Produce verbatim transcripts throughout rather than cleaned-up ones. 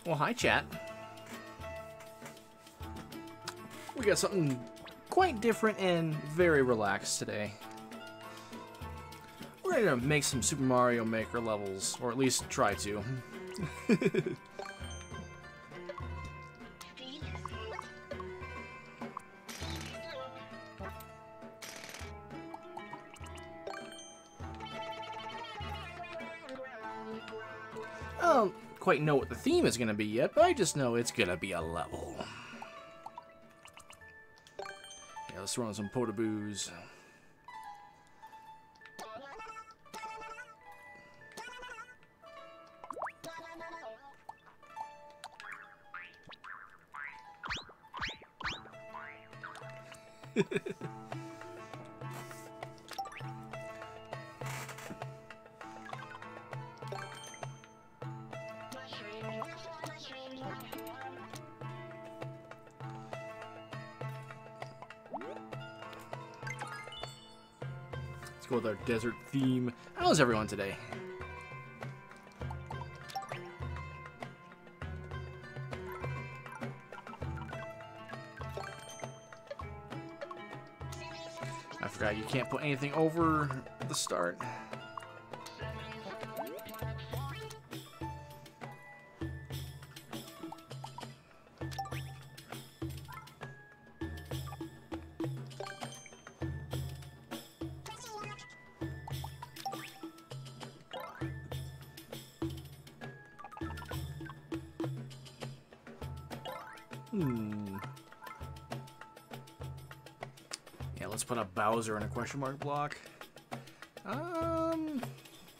Well, hi, chat. We got something quite different and very relaxed today. We're gonna make some Super Mario Maker levels, or at least try to. I don't quite know what the theme is gonna be yet, but I just know it's gonna be a level. Yeah, let's throw in some potaboos. Let's go with our desert theme. How's everyone today? I forgot you can't put anything over the start. Hmm. Yeah, let's put a Bowser in a question mark block. Um.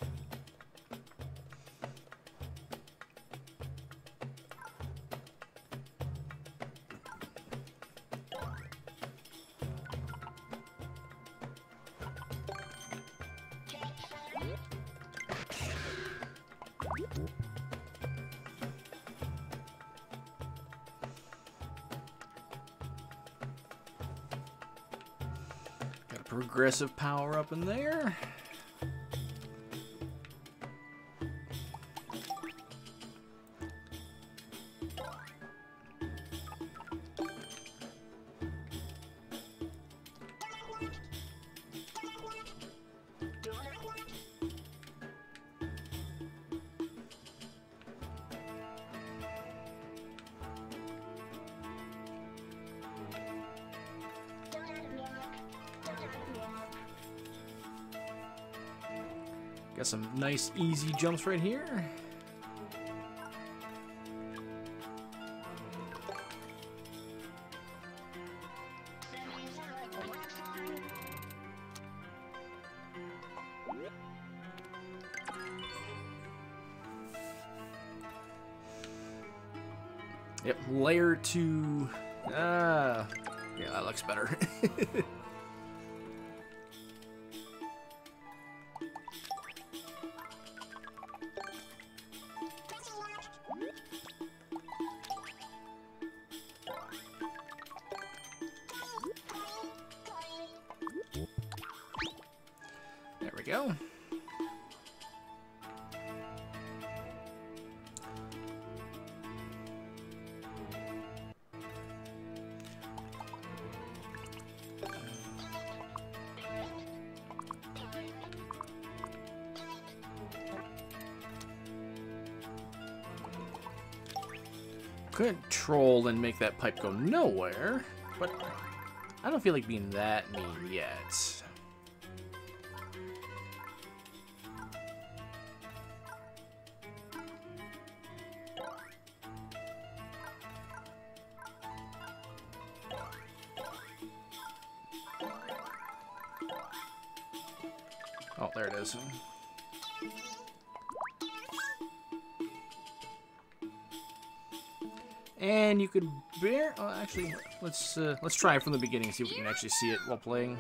Got a progressive power up in there. Got some nice easy jumps right here. Yep, layer two. Ah, yeah, that looks better. There we go. Couldn't troll and make that pipe go nowhere, but I don't feel like being that mean yet. Oh, there it is. And you could bear. Oh, actually, let's uh, let's try it from the beginning. See if we can actually see it while playing.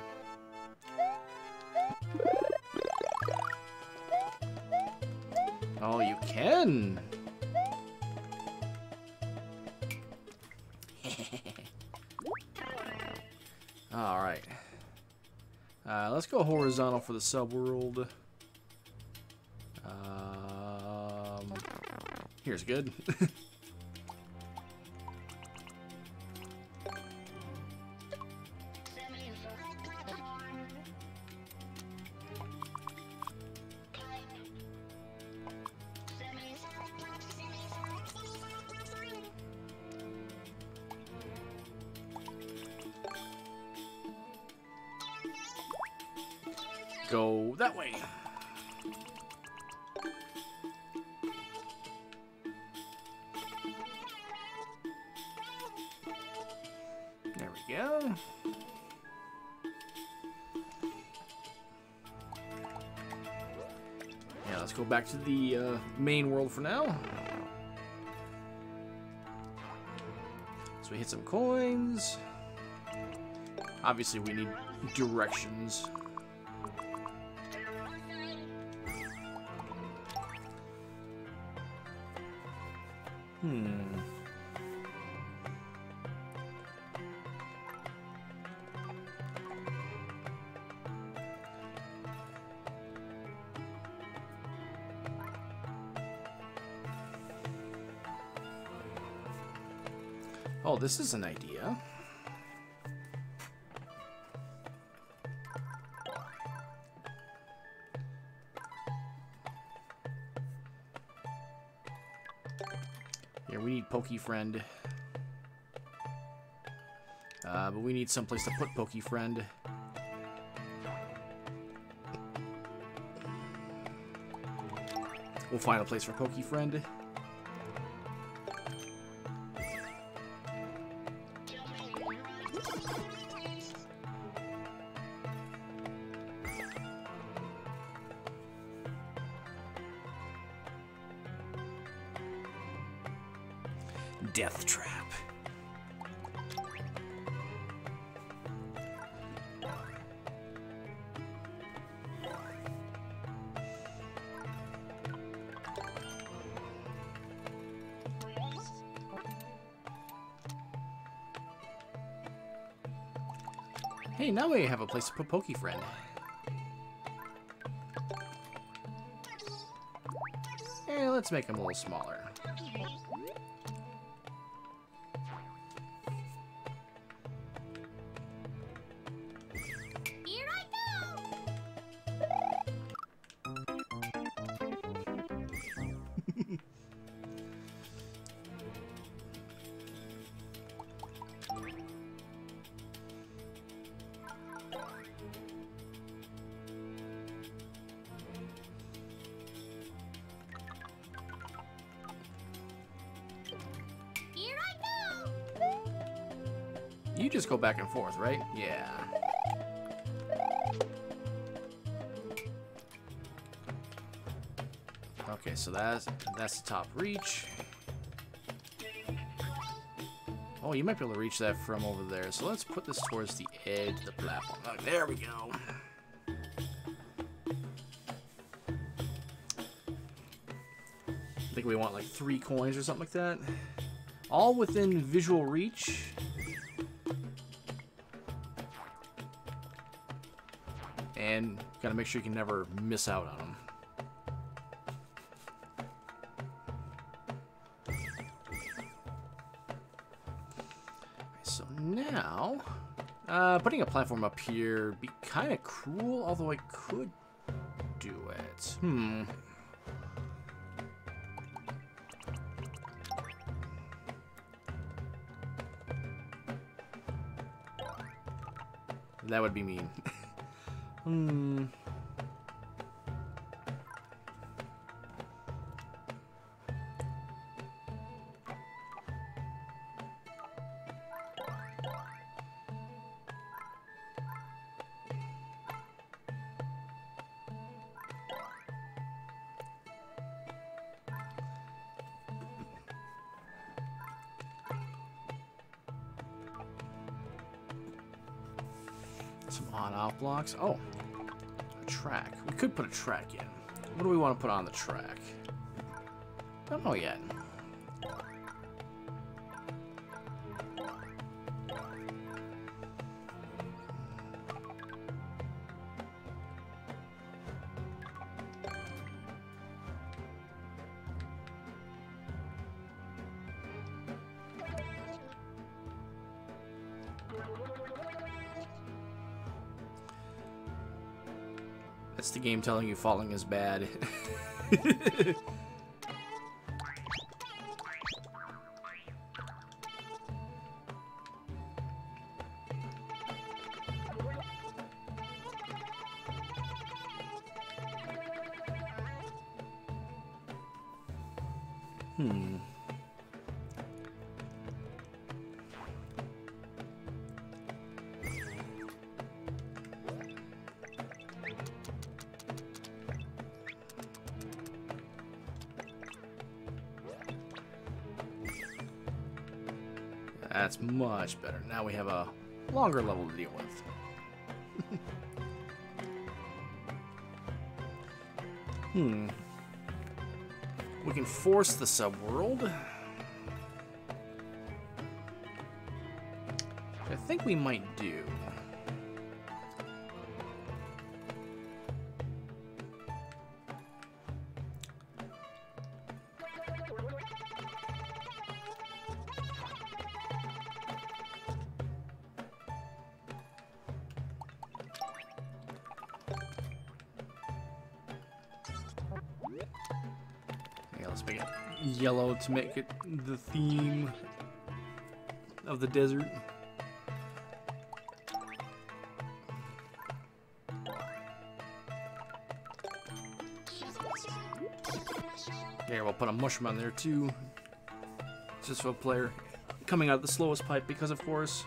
Oh, you can. All right. Uh, let's go horizontal for the subworld. Um, here's good. go that way. There we go. Yeah, let's go back to the uh, main world for now. So we hit some coins. Obviously, we need directions. Hmm. Oh, this is an idea. Here, we need Pokey Friend. Uh, but we need someplace to put Pokey Friend. We'll find a place for Pokey Friend. Death Trap. Hey, now we have a place to put Pokey Friend. Hey, let's make him a little smaller. You just go back and forth, right? Yeah. Okay, so that's that's the top reach. Oh, you might be able to reach that from over there. So let's put this towards the edge of the platform. Oh, there we go. I think we want like three coins or something like that. All within visual reach. And gotta make sure you can never miss out on them. So now, uh, putting a platform up here would be kind of cruel, although I could do it. Hmm. That would be mean. Hmm. Some on-off blocks. Oh, a track. We could put a track in. What do we want to put on the track? Don't know yet. That's the game telling you falling is bad. Hmm. That's much better. Now we have a longer level to deal with. Hmm. We can force the subworld. I think we might do. Let's make it yellow to make it the theme of the desert. Here, we'll put a mushroom on there too. Just for a player coming out the slowest pipe because, of course.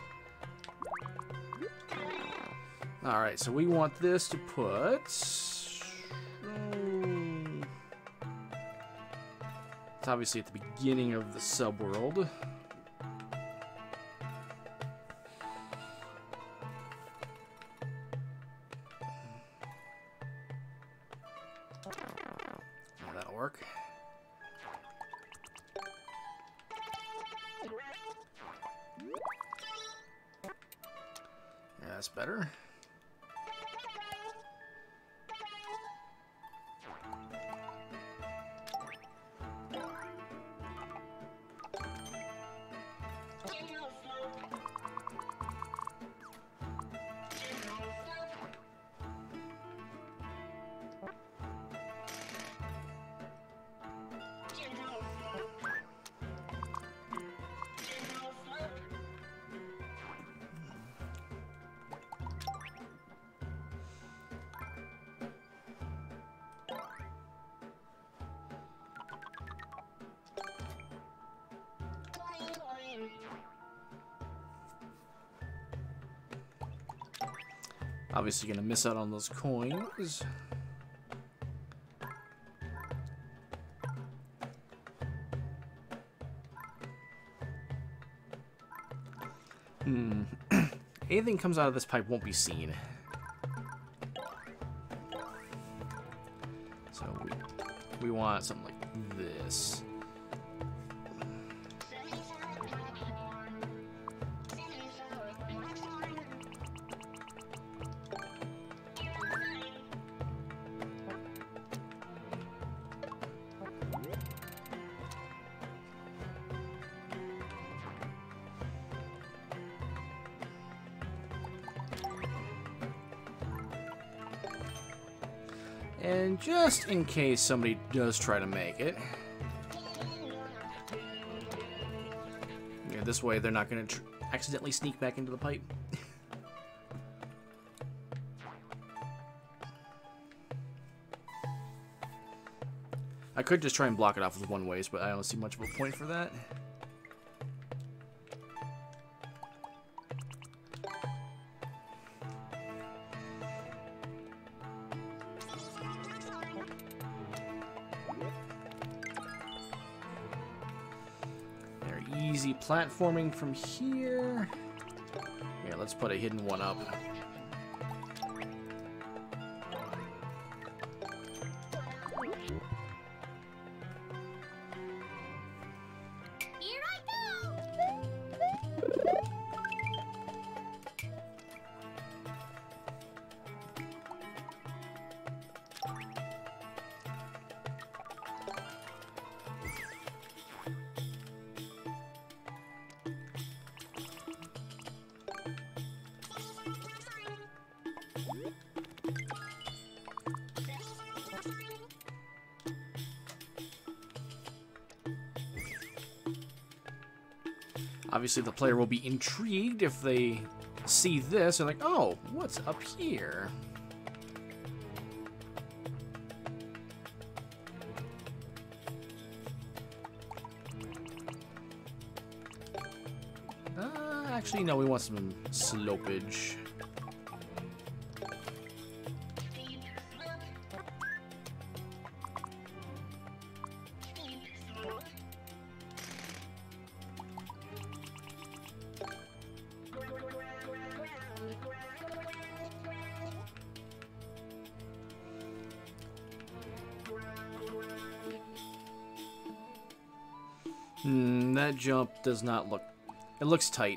Alright, so we want this to put... It's obviously at the beginning of the subworld. Oh, that'll work. Yeah, that's better. Obviously gonna miss out on those coins. Hmm. Anything comes out of this pipe won't be seen. So we we want something like this. And just in case somebody does try to make it, yeah, this way they're not going to accidentally sneak back into the pipe. I could just try and block it off with one ways, but I don't see much of a point for that. Easy platforming from here. Here, let's put a hidden one up. Here I go. Obviously, the player will be intrigued if they see this and like, oh, what's up here? Actually, no, we want some slopage. Hmm, that jump does not look... It looks tight.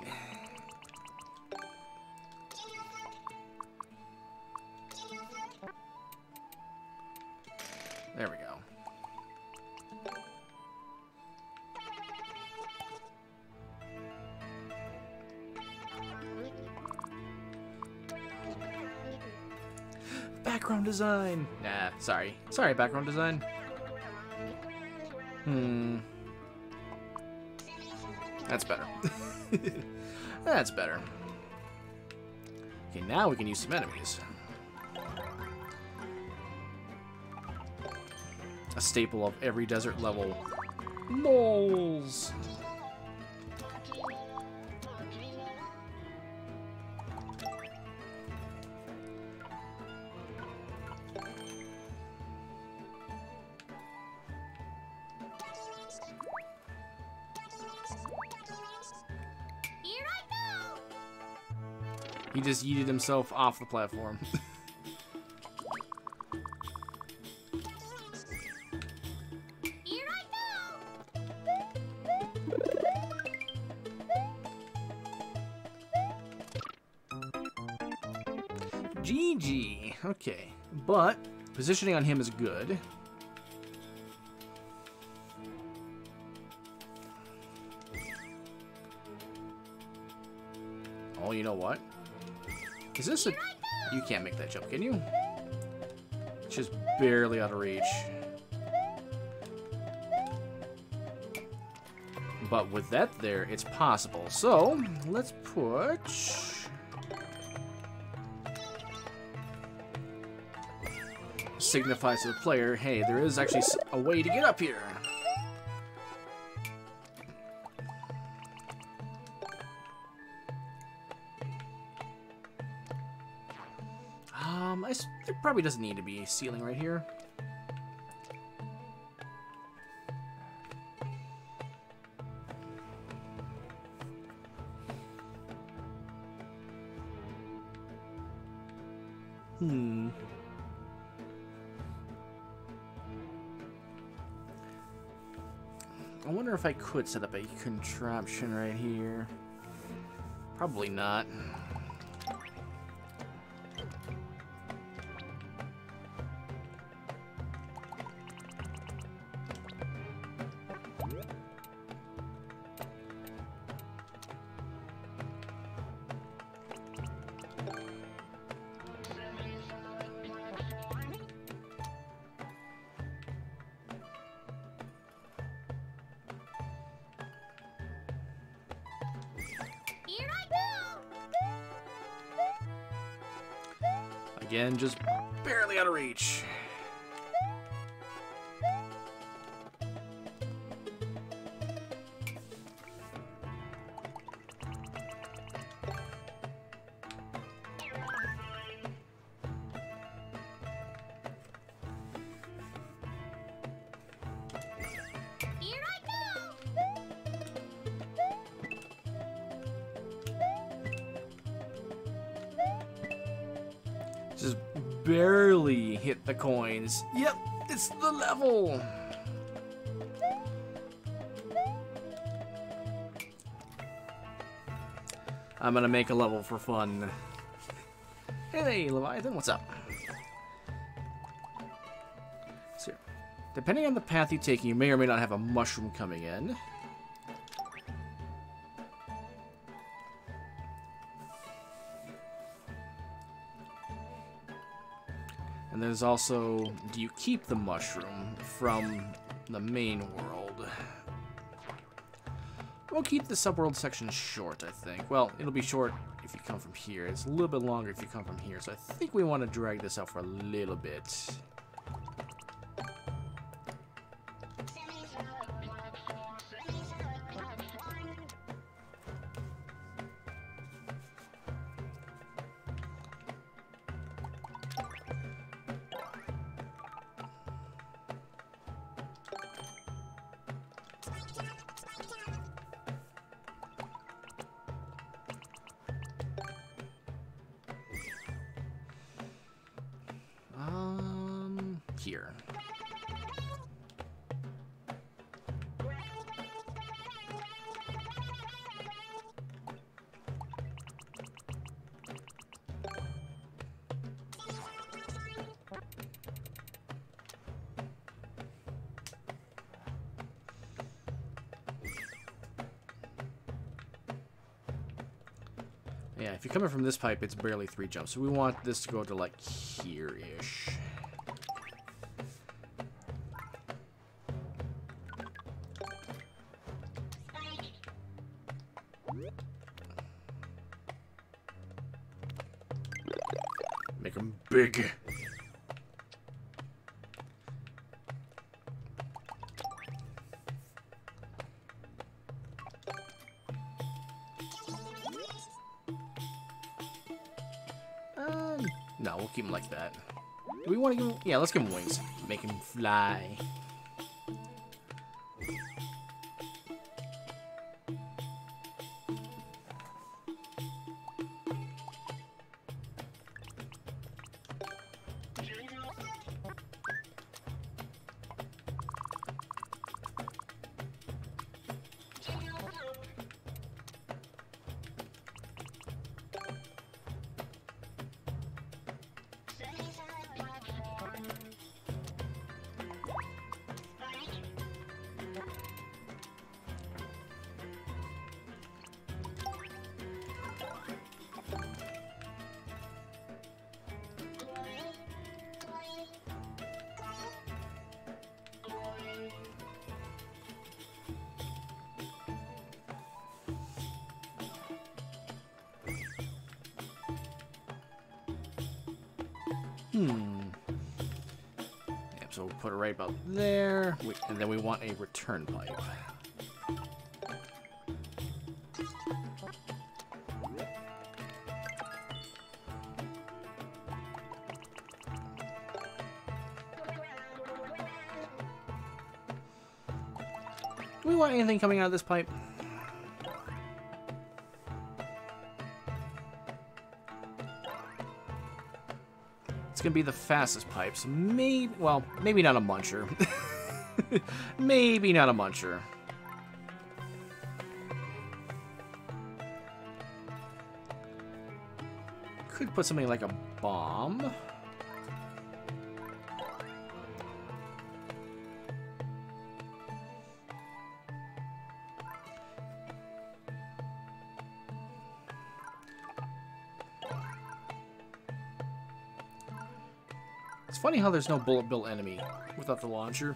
There we go. Background design! Nah, sorry. Sorry, background design. Hmm... That's better. That's better. Okay, now we can use some enemies. A staple of every desert level. Moles! He just yeeted himself off the platform. Here I go. G G. Okay. But positioning on him is good. Oh, you know what? Is this a... You can't make that jump, can you? It's just barely out of reach. But with that there, it's possible. So, let's put... Signifies to the player, hey, there is actually a way to get up here. Um, I, there probably doesn't need to be a ceiling right here. Hmm. I wonder if I could set up a contraption right here. Probably not. Here I go. Again, just barely out of reach. Here I go. Just barely hit the coins. Yep, it's the level. I'm gonna make a level for fun. Hey, Leviathan, what's up? So, depending on the path you take, you may or may not have a mushroom coming in. And there's also, do you keep the mushroom from the main world? We'll keep the subworld section short, I think. Well, it'll be short if you come from here. It's a little bit longer if you come from here. So I think we want to drag this out for a little bit. here. Yeah, if you're coming from this pipe, it's barely three jumps. So we want this to go to, like, here-ish. Make them big. No, we'll keep him like that. Do we want to give him... Yeah, let's give him wings. Make him fly. Hmm. Yep, so we'll put it right about there. We, and then we want a return pipe. Do we want anything coming out of this pipe? It's gonna be the fastest pipe, so maybe, well, maybe not a muncher. Maybe not a muncher. Could put something like a bomb. It's funny how there's no bullet bill enemy without the launcher.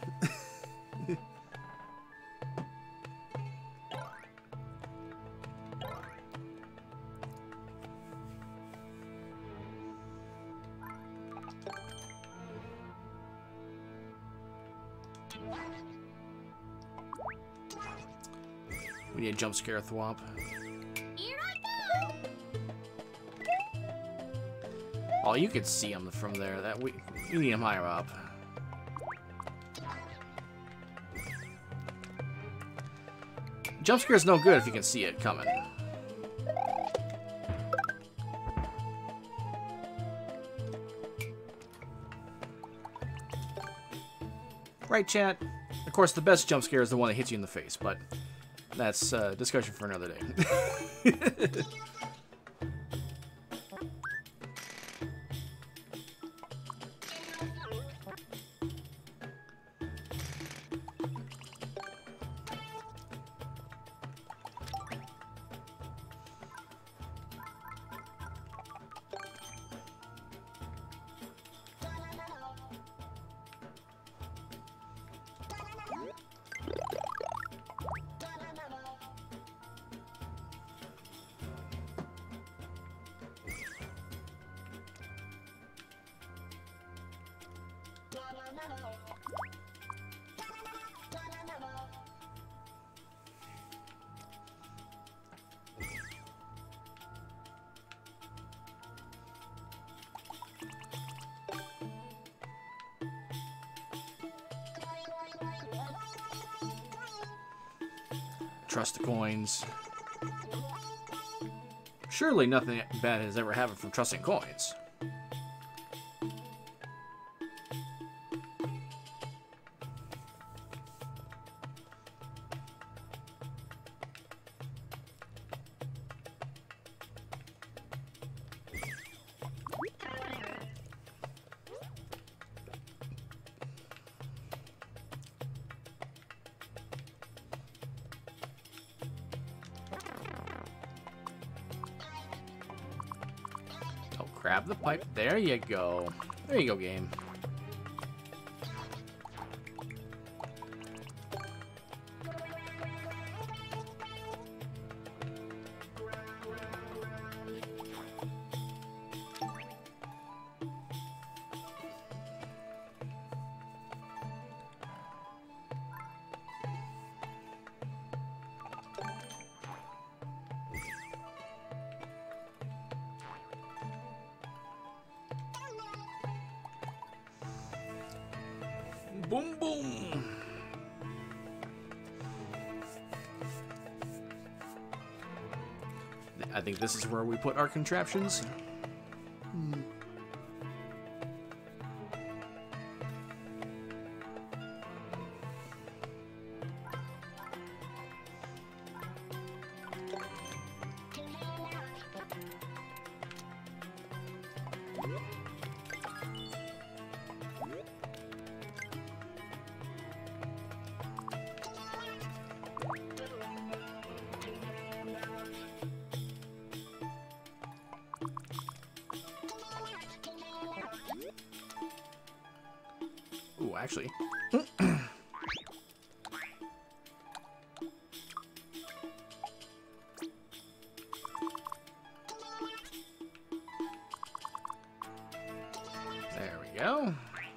We need a jump scare thwomp. Here I go! Oh, you could see him from there. That we, we need him higher up. Jump scare is no good if you can see it coming. Right, chat? Of course, the best jump scare is the one that hits you in the face, but that's uh, discussion for another day. Trust the coins. Surely nothing bad has ever happened from trusting coins. Grab the pipe. There you go. There you go, game. Boom, boom. I think this is where we put our contraptions. Hmm. Ooh, actually. There we go.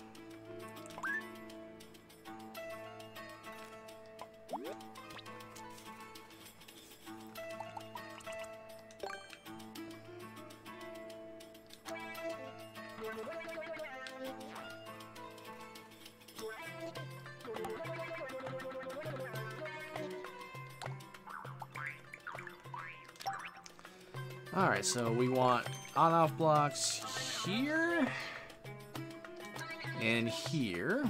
Alright, so we want on-off blocks here and here.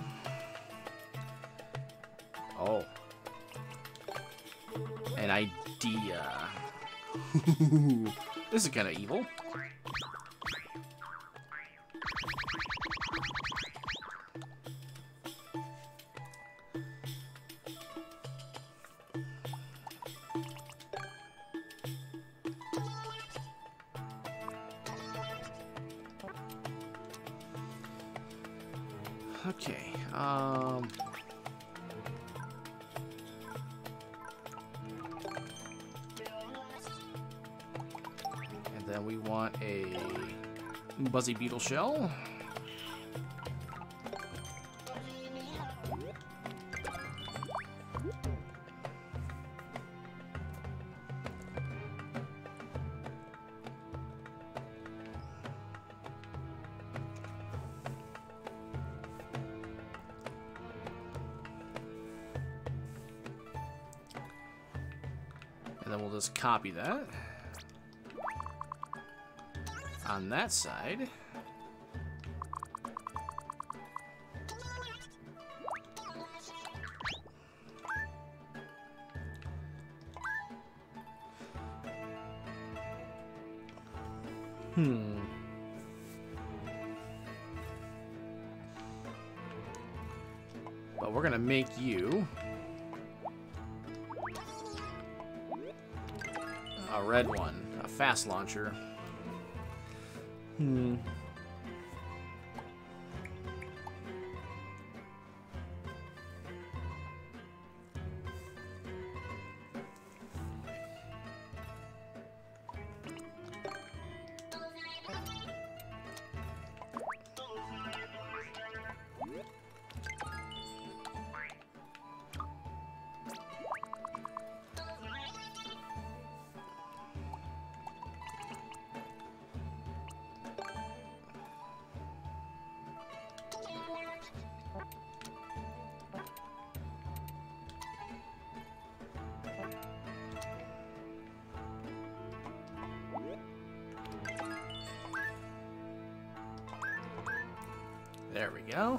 Oh. An idea. This is kind of evil. Okay, um... and then we want a Buzzy Beetle shell. And then we'll just copy that on that side. Hmm. But we're gonna make you a red one, a fast launcher. Hmm. There we go.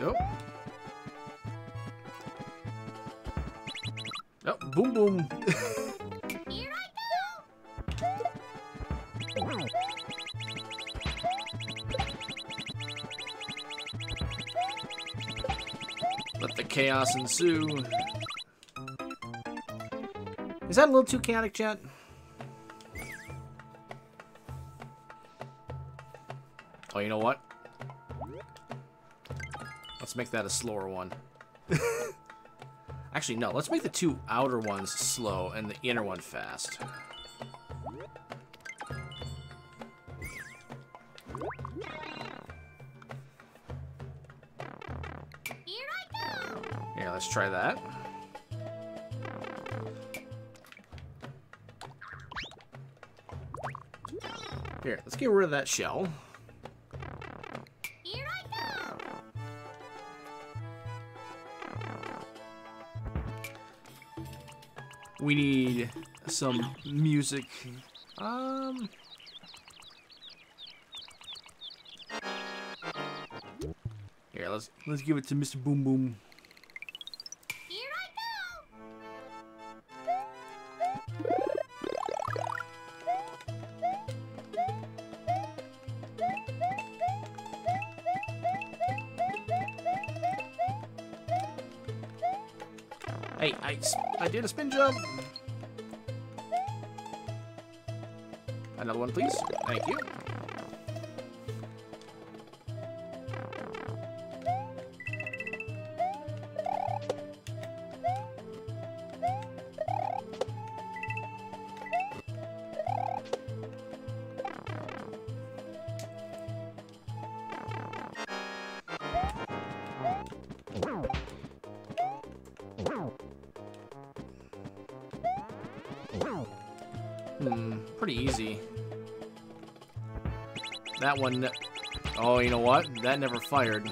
Nope. Oh, boom, boom. Here I go. Let the chaos ensue. Is that a little too chaotic, chat? Oh, you know what? Let's make that a slower one. Actually, no. Let's make the two outer ones slow and the inner one fast. Here I go. Here, let's try that. Here, let's get rid of that shell. Here I go. We need some music. Um. Here, let's let's give it to Mister Boom Boom. Here I Hey, I, I did a spin jump. Another one, please. Thank you. Hmm, pretty easy. That one... Oh, you know what? That never fired.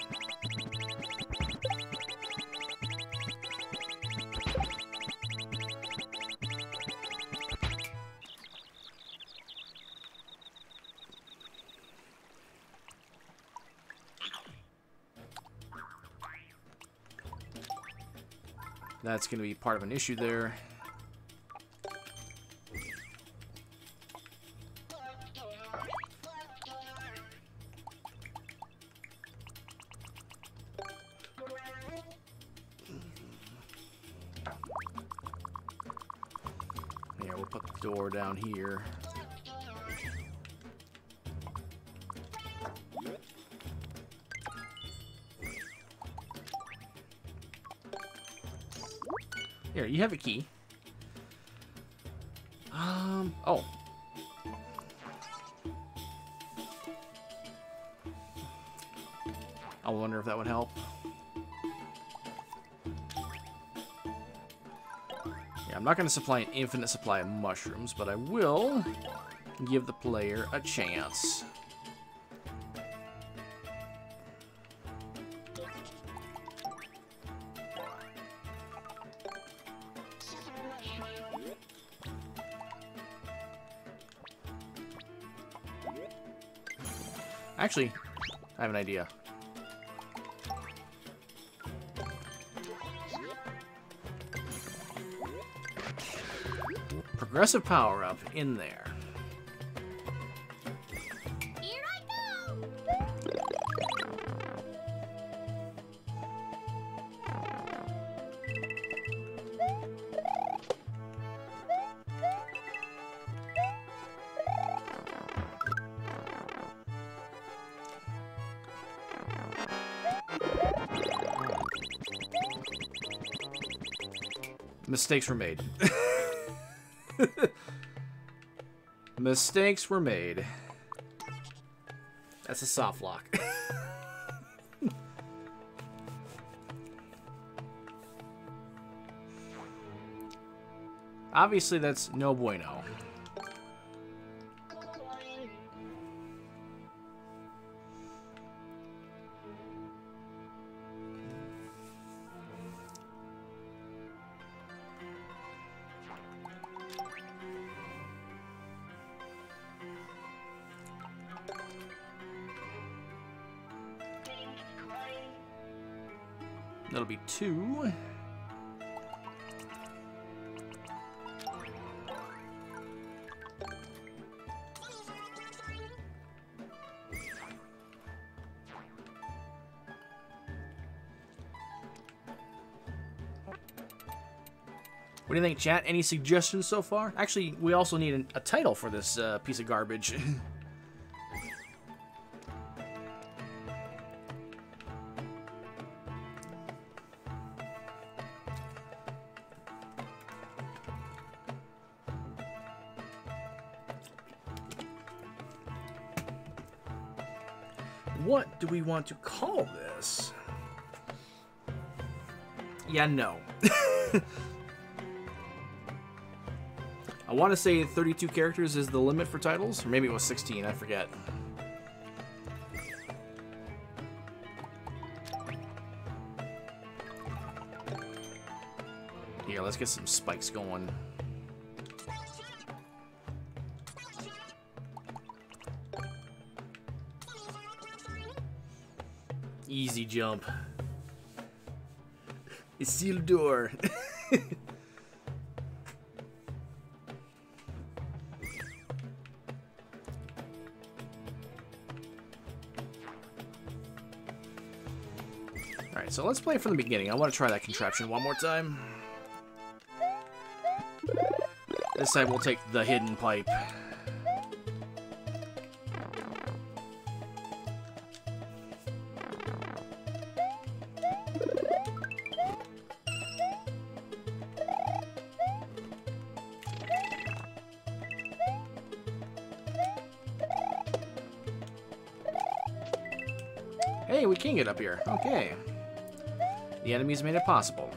That's going to be part of an issue there. Yeah, we'll put the door down here. Here, you have a key. Um, oh. I wonder if that would help. Yeah, I'm not going to supply an infinite supply of mushrooms, but I will give the player a chance. Actually, I have an idea. Progressive power-up in there. Here I go. Mistakes were made. Mistakes were made. That's a soft lock. Obviously, that's no bueno. That'll be two. What do you think, chat? Any suggestions so far? Actually, we also need an, a title for this uh, piece of garbage. What do we want to call this? Yeah, no. I want to say thirty-two characters is the limit for titles, or maybe it was sixteen, I forget. Here, let's get some spikes going. Easy jump. It's sealed door. Alright, so let's play from the beginning. I want to try that contraption one more time. This time we'll take the hidden pipe. Hey, we can get up here. Okay. The enemies made it possible.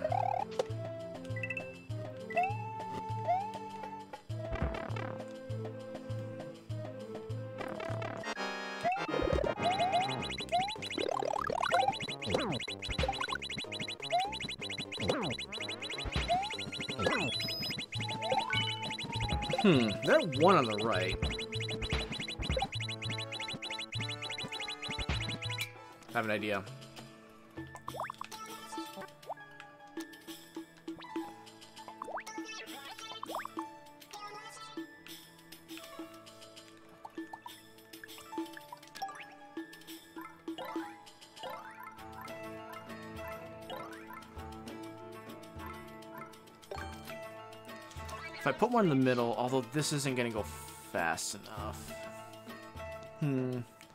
Hmm, that one on the right. I have an idea. If I put one in the middle, although this isn't going to go fast enough. Hmm.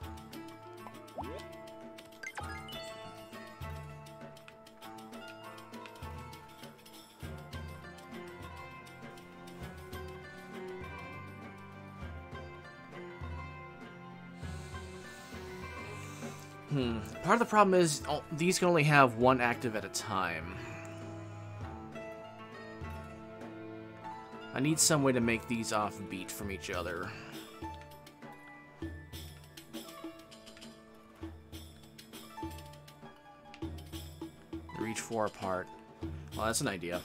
Hmm. Part of the problem is oh, these can only have one active at a time. I need some way to make these offbeat from each other. They're each four apart. Well, that's an idea.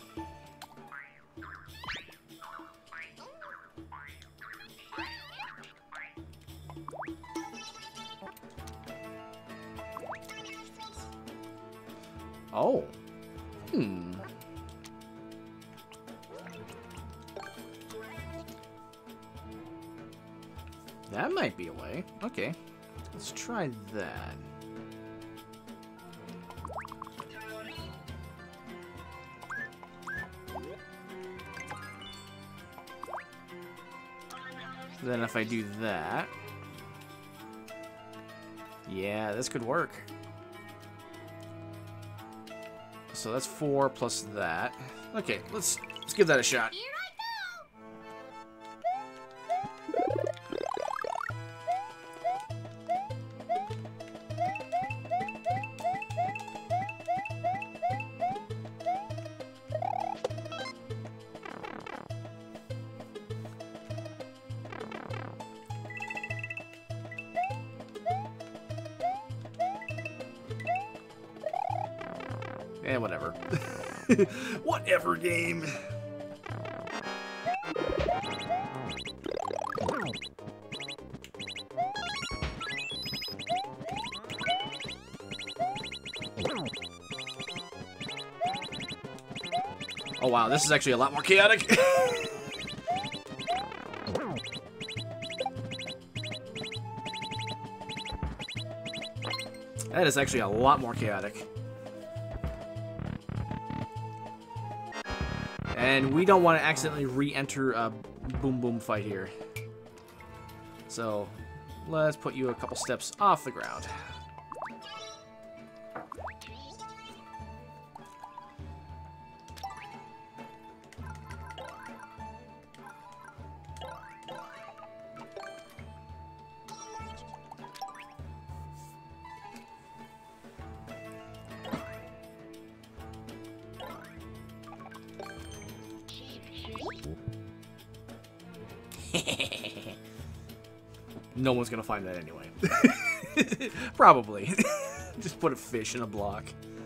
Oh. Hmm. That might be a way. Okay. Let's try that. Then if I do that... Yeah, this could work. So that's four plus that. Okay, let's let's give that a shot. Here Eh, whatever. Whatever, game. Oh wow, this is actually a lot more chaotic. That is actually a lot more chaotic. And we don't want to accidentally re-enter a boom boom fight here. So let's put you a couple steps off the ground. No one's gonna find that anyway. Probably. Just put a fish in a block.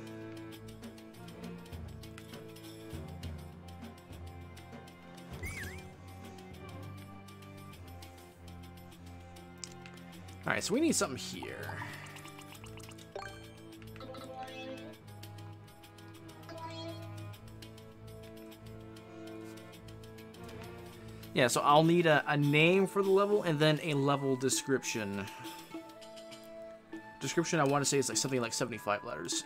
Alright, so we need something here. Yeah, so I'll need a, a name for the level and then a level description. Description, I want to say, is like something like seventy-five letters.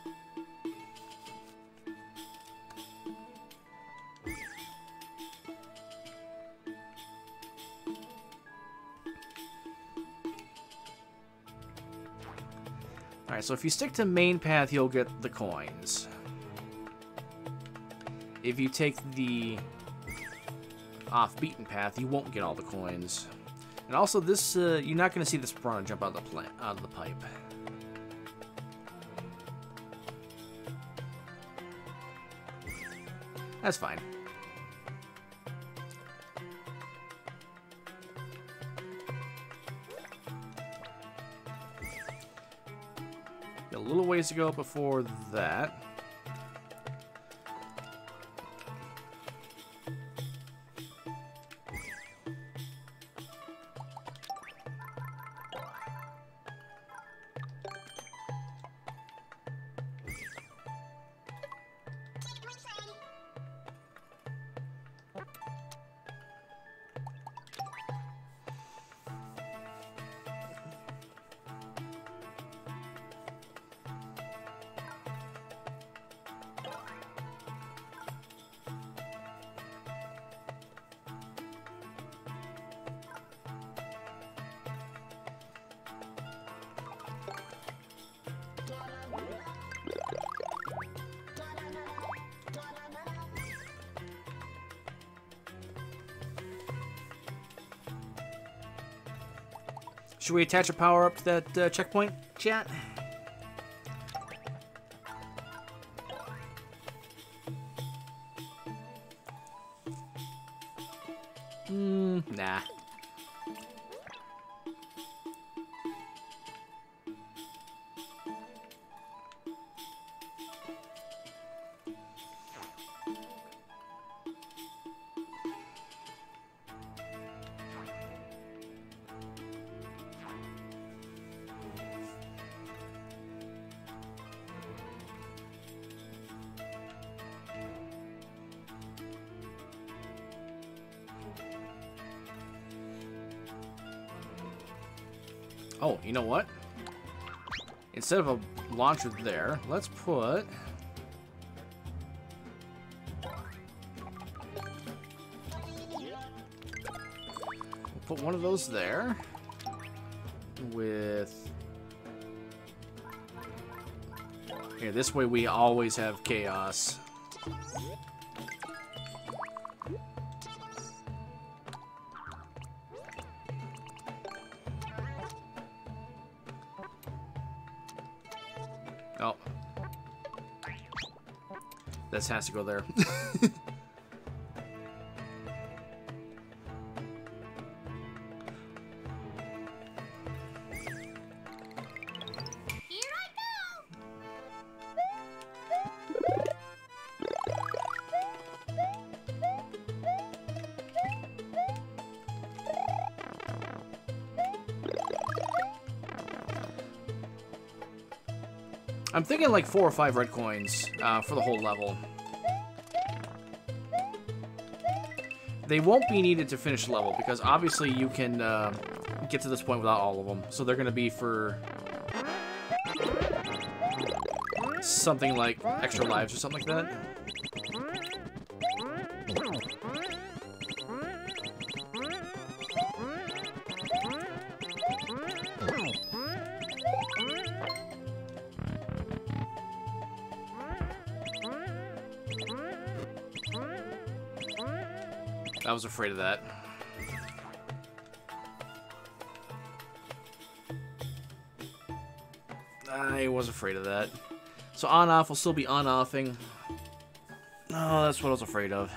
Alright, so if you stick to main path, you'll get the coins. If you take the off beaten path, you won't get all the coins. And also, this uh, you're not going to see this piranha jump out of the plant, out of the pipe. That's fine. Got a little ways to go before that. Should we attach a power up to that uh, checkpoint, chat? Hmm, nah. Oh, you know what? Instead of a launcher there, let's put... We'll put one of those there. With... Here, this way we always have chaos. Oh. This has to go there. I'm thinking like four or five red coins uh, for the whole level. They won't be needed to finish the level, because obviously you can uh, get to this point without all of them. So they're going to be for something like extra lives or something like that. I was afraid of that. I was afraid of that. So on-off will still be on-offing. Oh, that's what I was afraid of.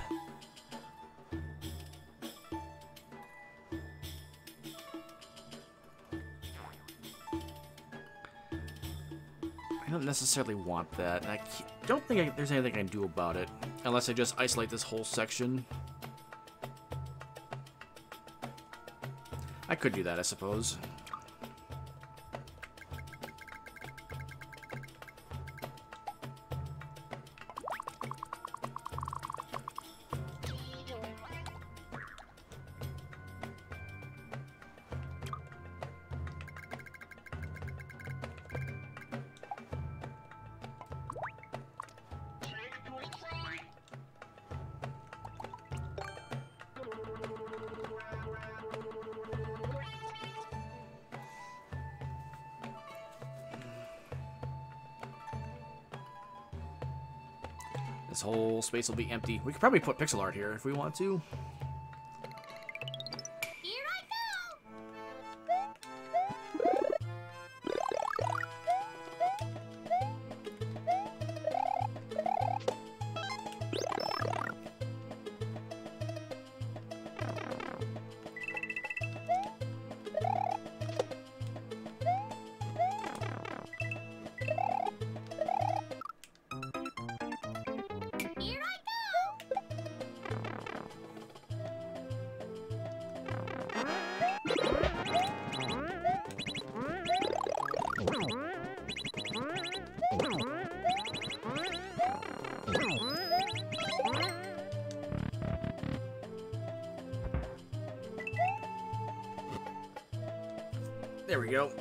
I don't necessarily want that. I don't think I, there's anything I can do about it. Unless I just isolate this whole section. I could do that, I suppose. This whole space will be empty. We could probably put pixel art here if we want to. Here I There we go.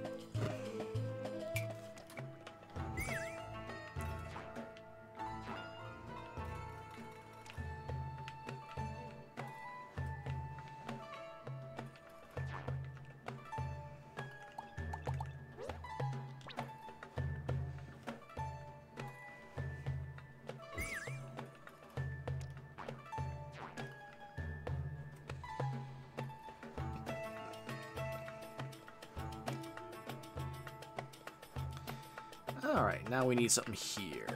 Alright, now we need something here.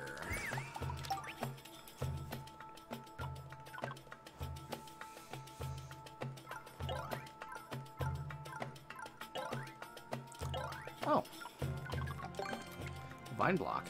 Oh. Vine block.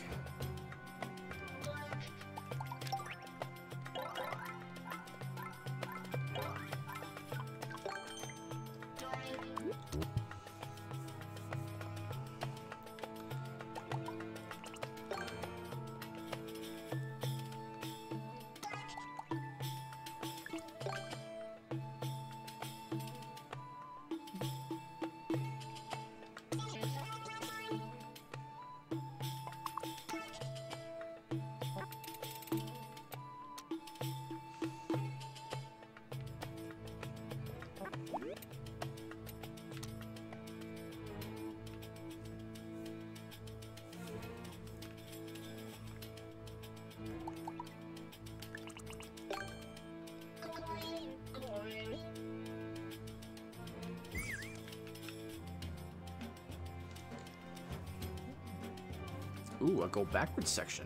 Ooh, a go backwards section.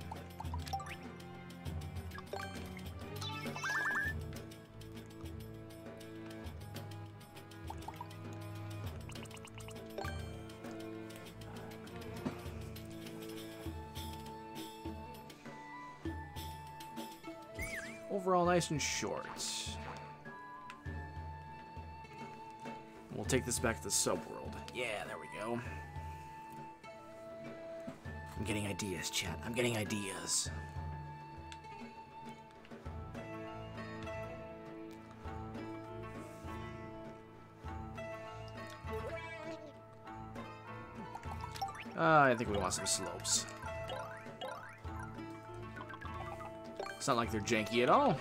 Overall, nice and short. We'll take this back to the subworld. Yeah, there we go. I'm getting ideas, chat. I'm getting ideas. Uh, I think we want some slopes. It's not like they're janky at all.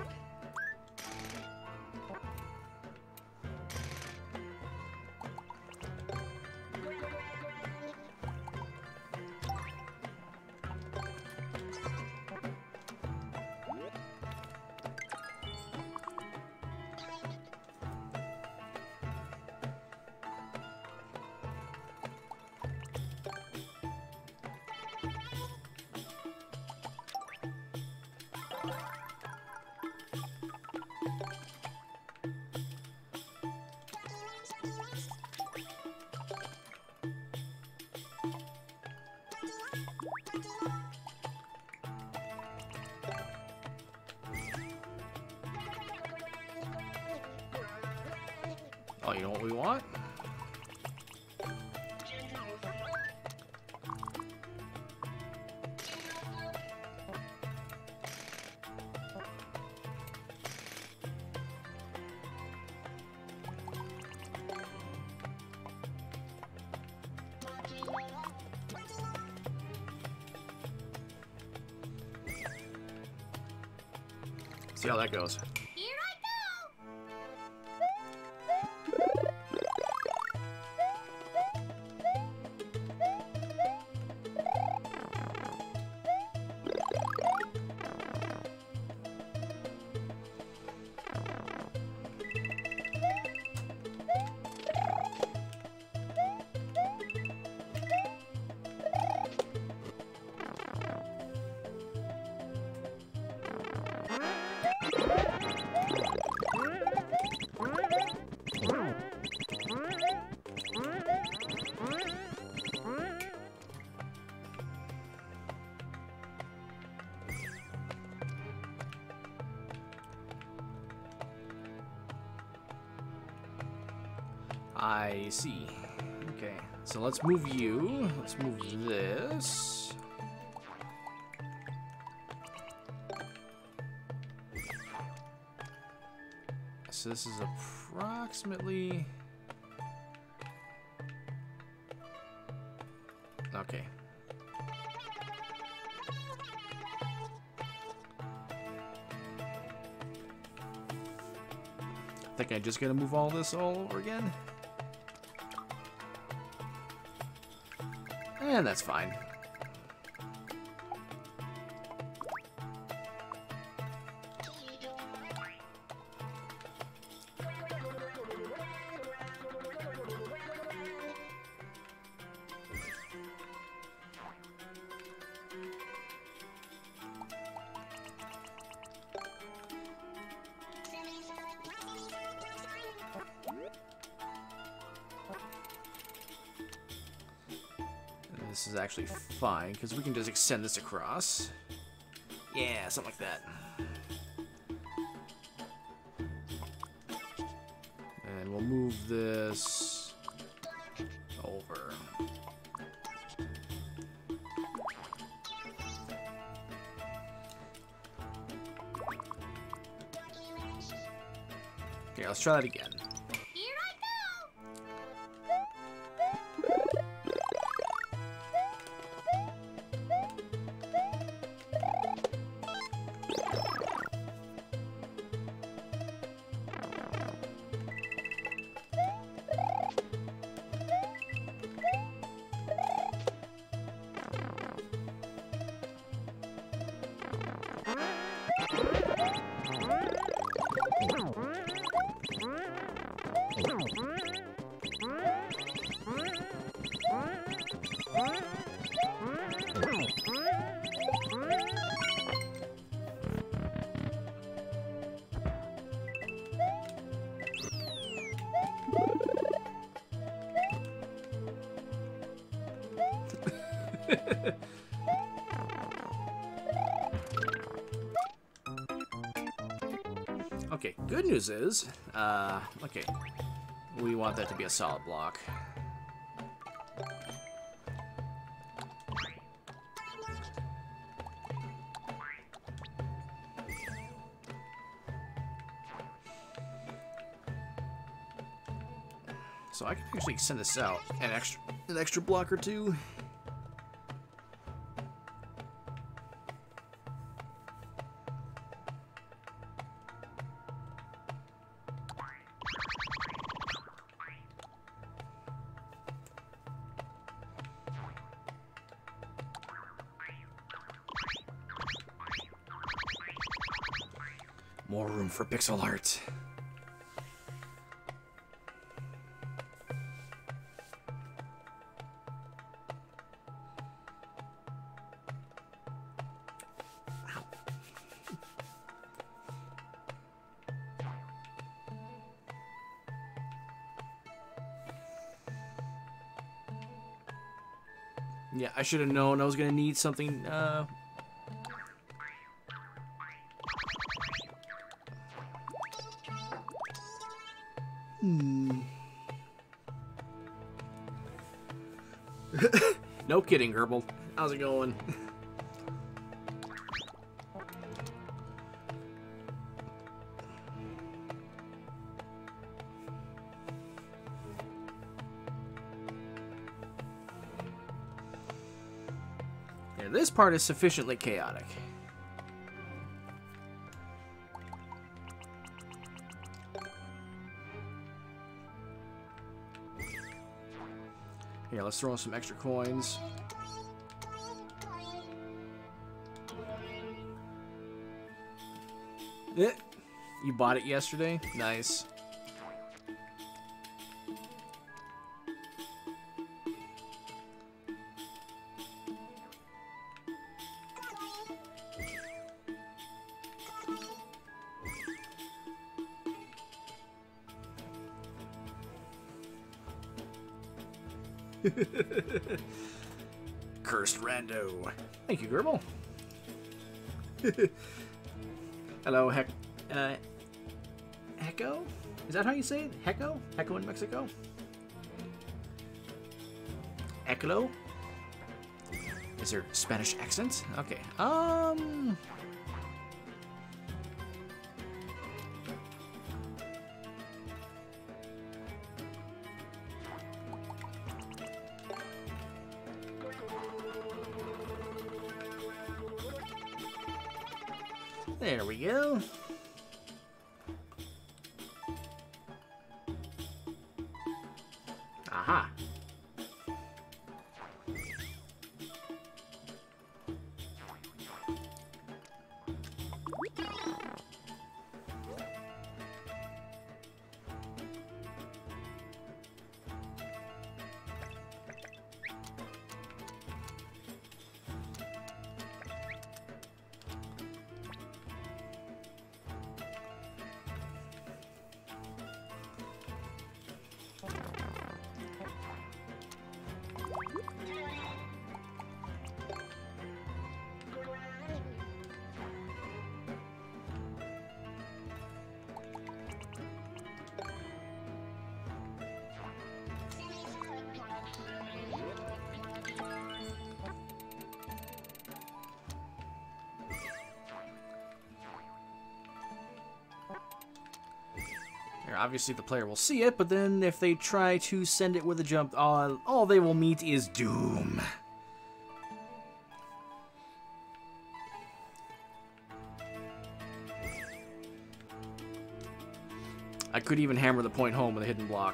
Oh, you know what we want? See how that goes. Here I go! I see. Okay, so let's move you. Let's move this. So this is approximately... Okay. I think I just gotta move all this all over again. And that's fine. This is actually fine, because we can just extend this across. Yeah, something like that. And we'll move this over. Okay, let's try that again. Here I go! Okay, good news is, uh, okay, we want that to be a solid block. So I can actually send this out an extra, an extra block or two. More room for pixel art. Yeah, I should have known I was gonna need something. Uh... Hmm. No kidding, Gerbil. How's it going? Yeah, this part is sufficiently chaotic. Here, let's throw in some extra coins. Eh, you bought it yesterday? Nice. Cursed rando. Thank you, Gerbil. Hello, Heck. Uh, Hecko? Is that how you say it? Hecko? Hecko in Mexico? Eclo? Is there Spanish accent? Okay. Um. There we go. Aha. Obviously, the player will see it, but then if they try to send it with a jump, all, all they will meet is doom. I could even hammer the point home with a hidden block.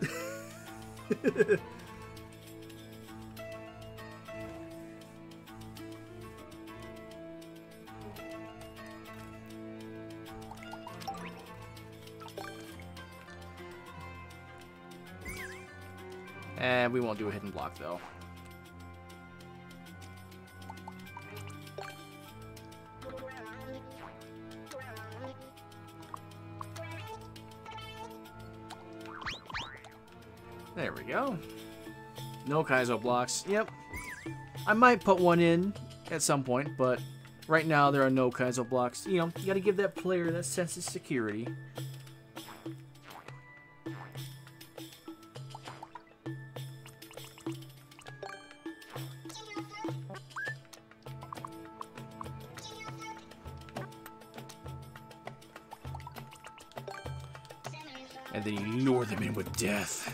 And we won't do a hidden block, though. There we go. No Kaizo blocks. Yep. I might put one in at some point, but right now there are no Kaizo blocks. You know, you gotta give that player that sense of security. And then you lure them in with death.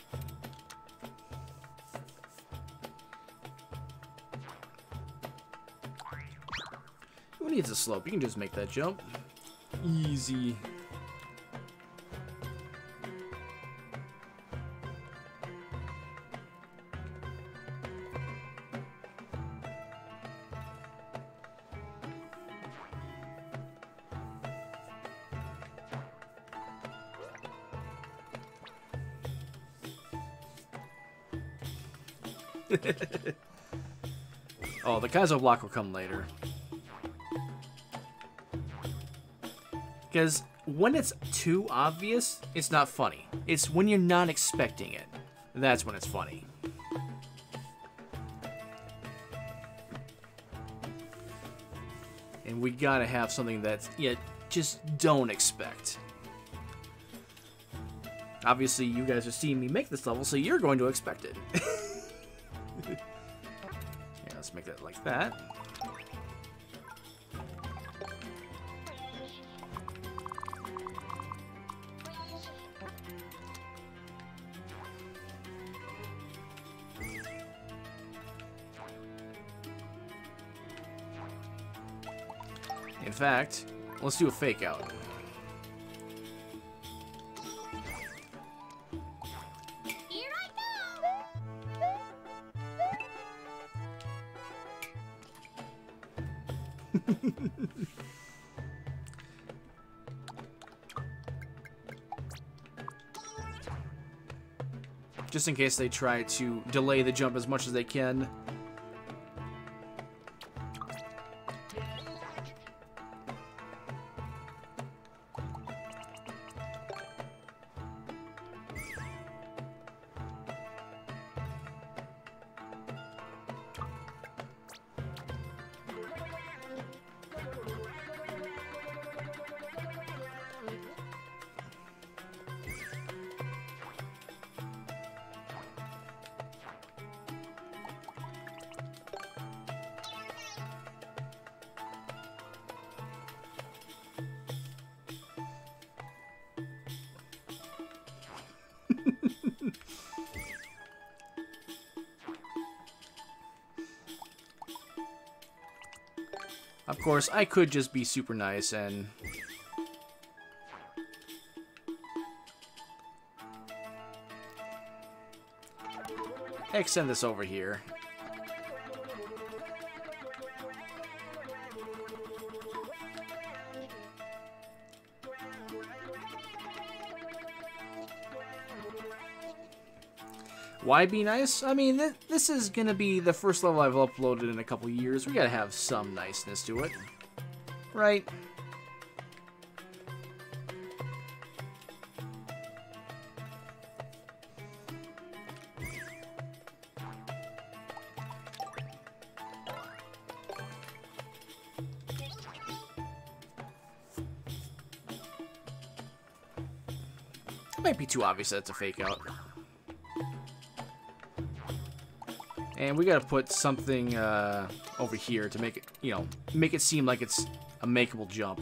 Who needs a slope? You can just make that jump. Easy. Oh, the Kaizo block will come later. Because when it's too obvious, it's not funny. It's when you're not expecting it. That's when it's funny. And we gotta have something that you just don't expect. Obviously, you guys are seeing me make this level, so you're going to expect it. Yeah, let's make that like that. In fact, let's do a fake out. Here I go. Just in case they try to delay the jump as much as they can. Of course, I could just be super nice and... extend this over here. Why be nice? I mean, th this is gonna be the first level I've uploaded in a couple years. We gotta have some niceness to it. Right? It might be too obvious that it's a fake out. And we gotta put something uh, over here to make it, you know, make it seem like it's a makeable jump.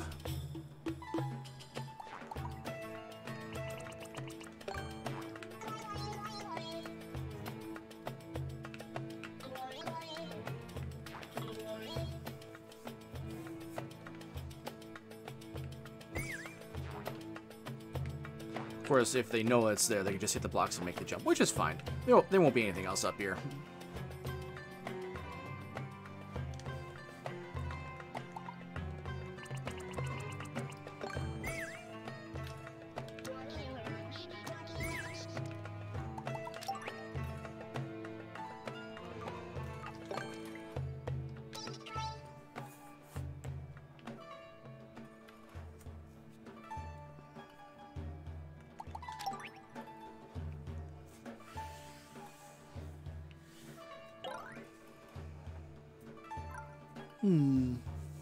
Of course, if they know it's there, they can just hit the blocks and make the jump, which is fine. There won't, there won't be anything else up here. Hmm.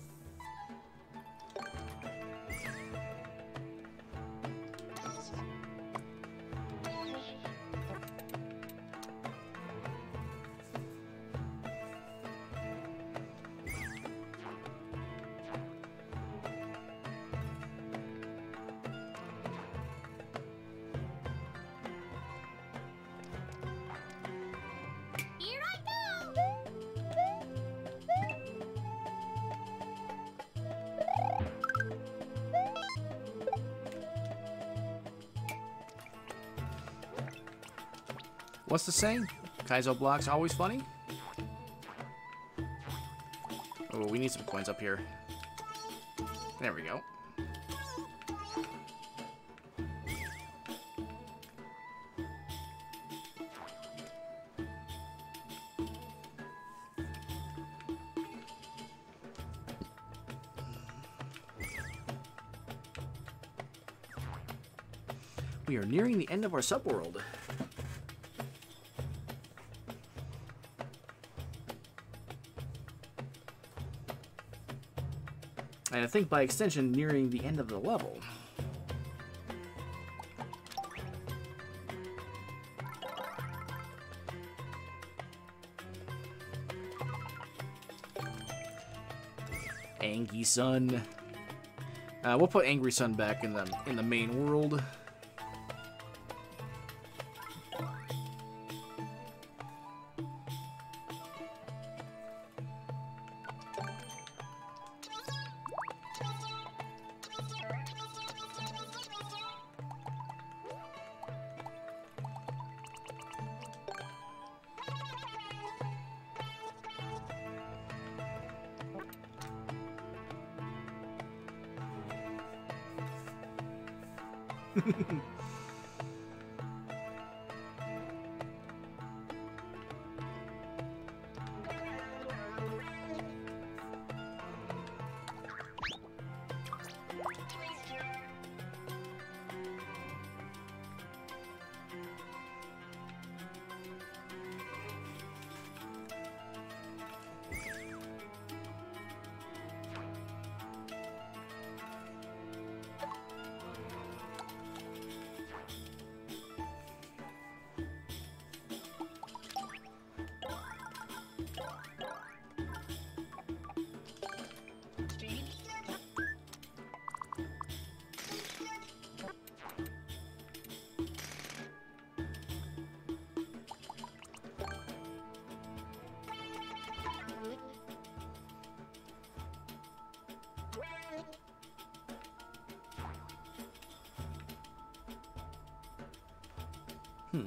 Here I go. What's the saying? Kaizo blocks always funny? Oh, we need some coins up here. There we go. We are nearing the end of our subworld. And I think by extension, nearing the end of the level. Angry Sun. Uh, we'll put Angry Sun back in the in the main world. Hmm.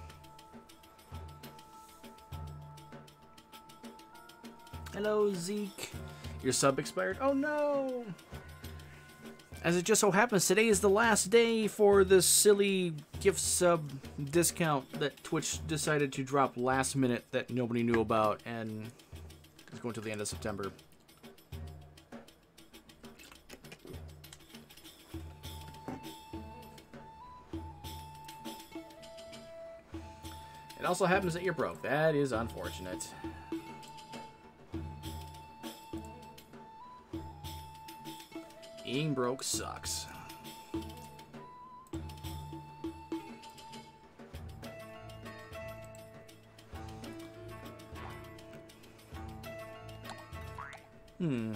Hello, Zeke. Your sub expired? Oh no! As it just so happens, today is the last day for the silly gift sub discount that Twitch decided to drop last minute that nobody knew about, and it's going to the end of September. It also happens that you're broke. That is unfortunate. Being broke sucks. Hmm. I'm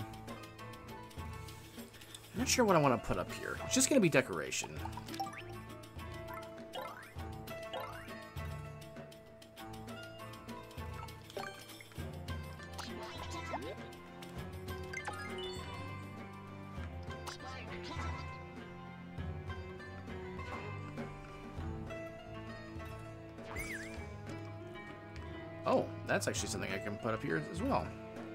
not sure what I want to put up here. It's just going to be decoration. Oh, that's actually something I can put up here as well.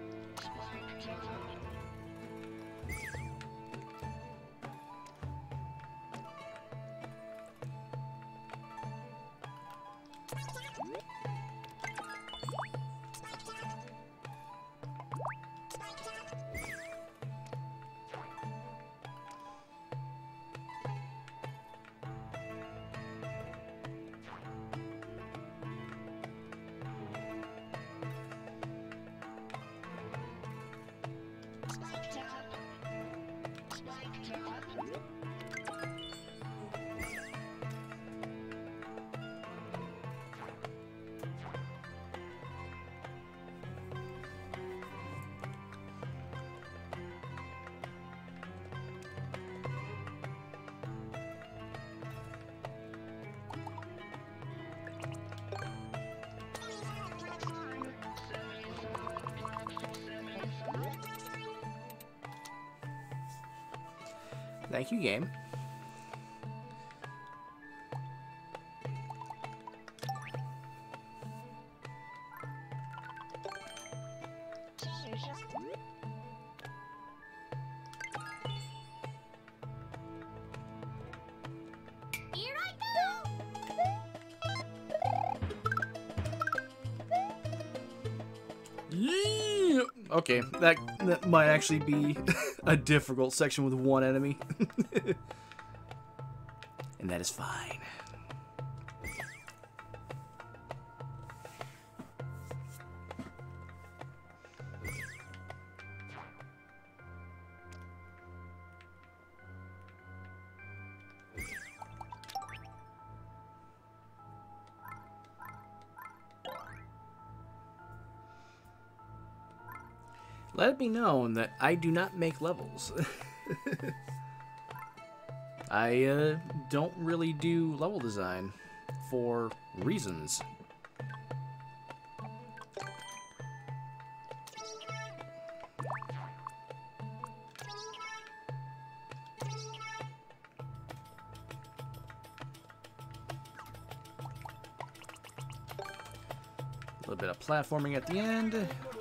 Thank you, game. Here I go! Yeah. Okay, that that might actually be a difficult section with one enemy. And that is fine. Let it be known that I do not make levels. I uh, don't really do level design for reasons. A little bit of platforming at the end.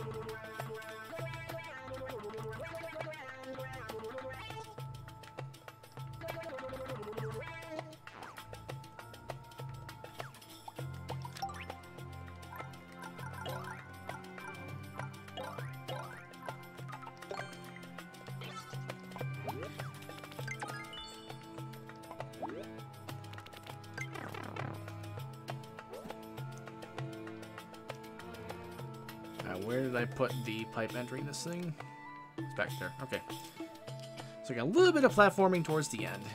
Where did I put the pipe entering this thing? It's back there. Okay. So I got a little bit of platforming towards the end.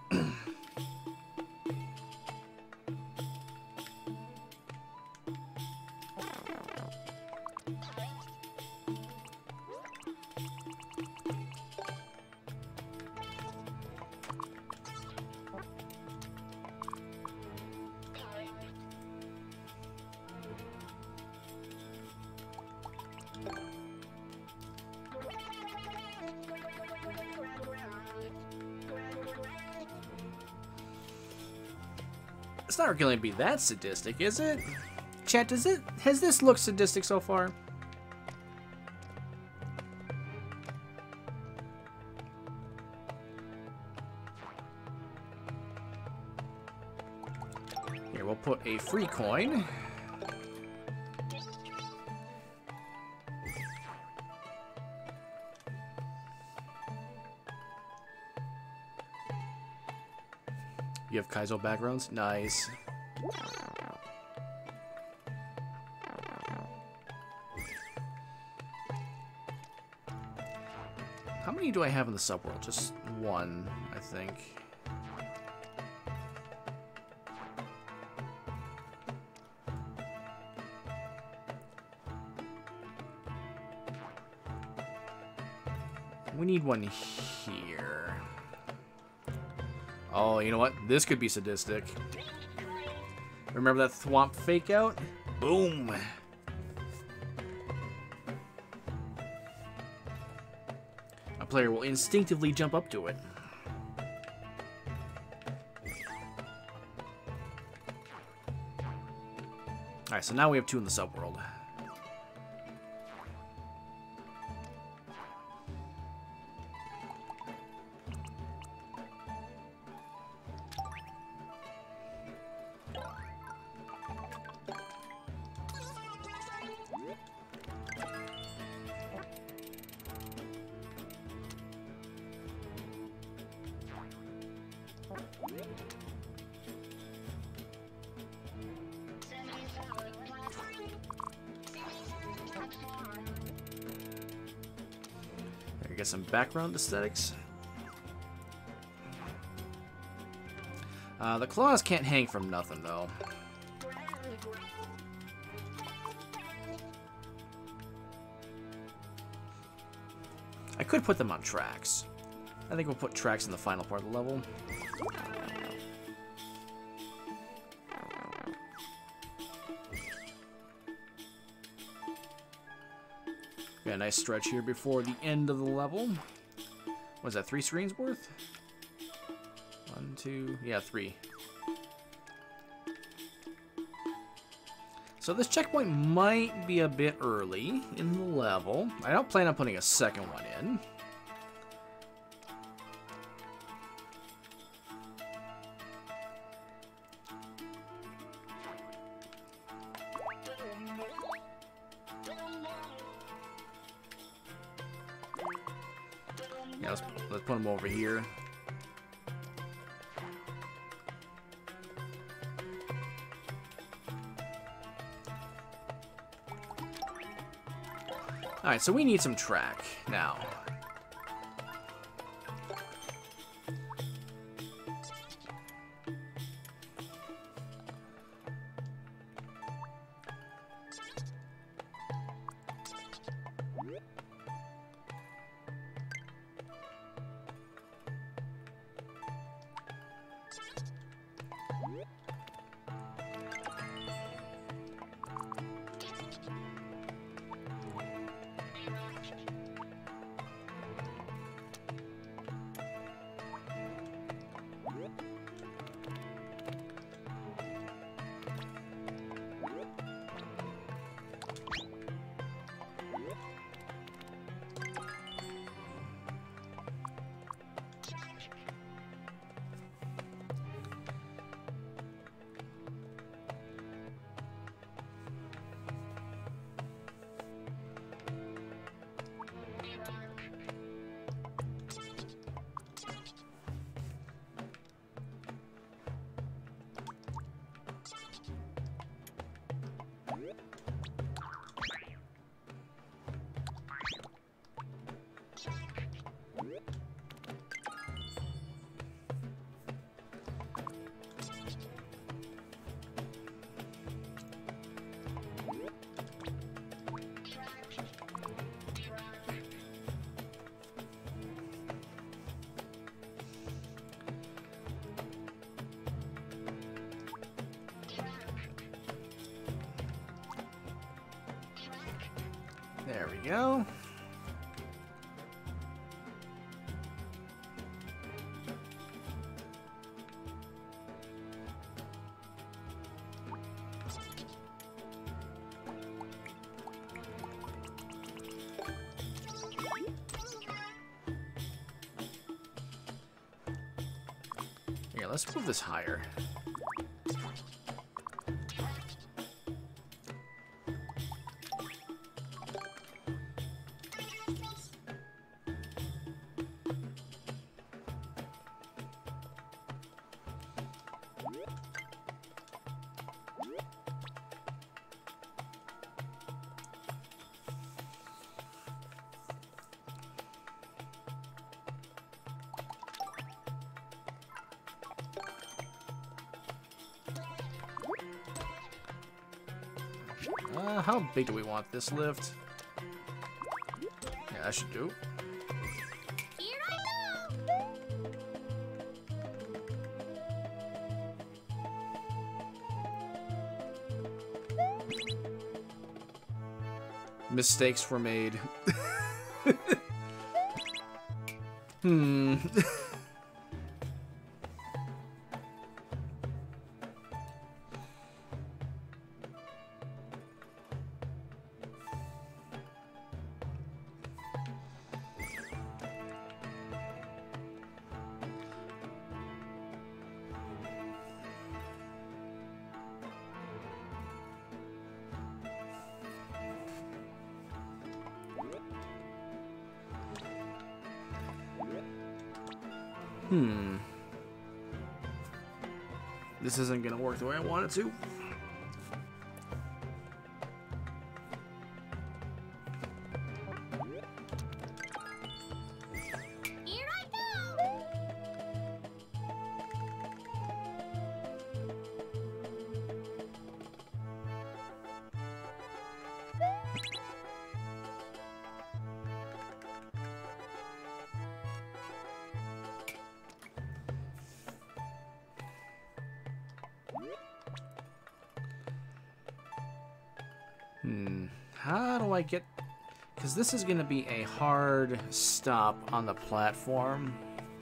It's not going to be that sadistic, is it? Chat, does it has this looked sadistic so far? Here, we'll put a free coin. You have Kaizo backgrounds? Nice. How many do I have in the subworld? Just one, I think. We need one here. Oh, you know what? This could be sadistic. Remember that thwomp fake out? Boom! A player will instinctively jump up to it. Alright, so now we have two in the subworld. Get some background aesthetics. Uh, the claws can't hang from nothing, though. I could put them on tracks. I think we'll put tracks in the final part of the level. Got a nice stretch here before the end of the level. What is that, three screens worth? One, two, yeah, three. So this checkpoint might be a bit early in the level. I don't plan on putting a second one in. Yeah, let's, let's put them over here. Alright, so we need some track now. There we go. Here, let's move this higher. Uh, how big do we want this lift? Yeah, that should do. Here I go. Mistakes were made. hmm. Hmm. This isn't gonna work the way I want it to. Here I go. Hmm. How do I get... Because this is going to be a hard stop on the platform.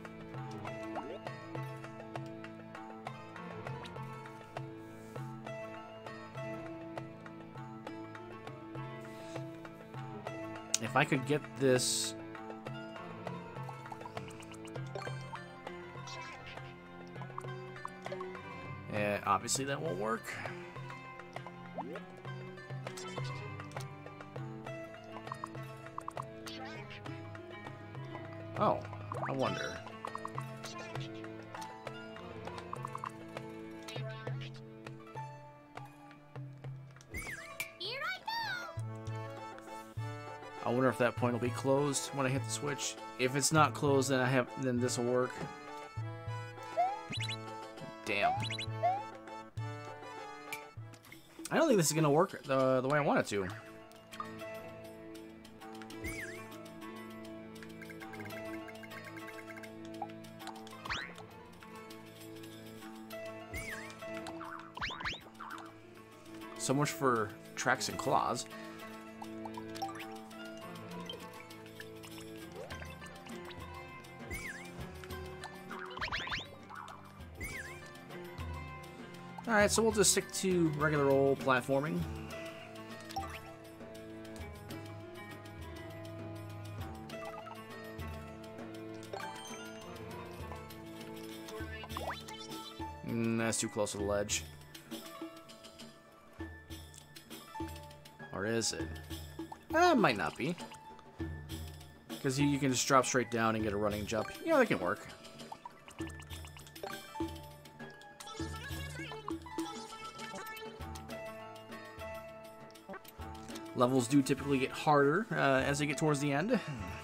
If I could get this... Eh, obviously that won't work. Oh, I wonder. Here I go. I wonder if that point will be closed when I hit the switch. If it's not closed, then I have then this will work. Damn. I don't think this is gonna work the the way I want it to. So much for tracks and claws. Alright, so we'll just stick to regular old platforming. Mm, that's too close to the ledge. Or is it? Eh, it might not be. Because you, you can just drop straight down and get a running jump. Yeah, that can work. Levels do typically get harder uh, as they get towards the end.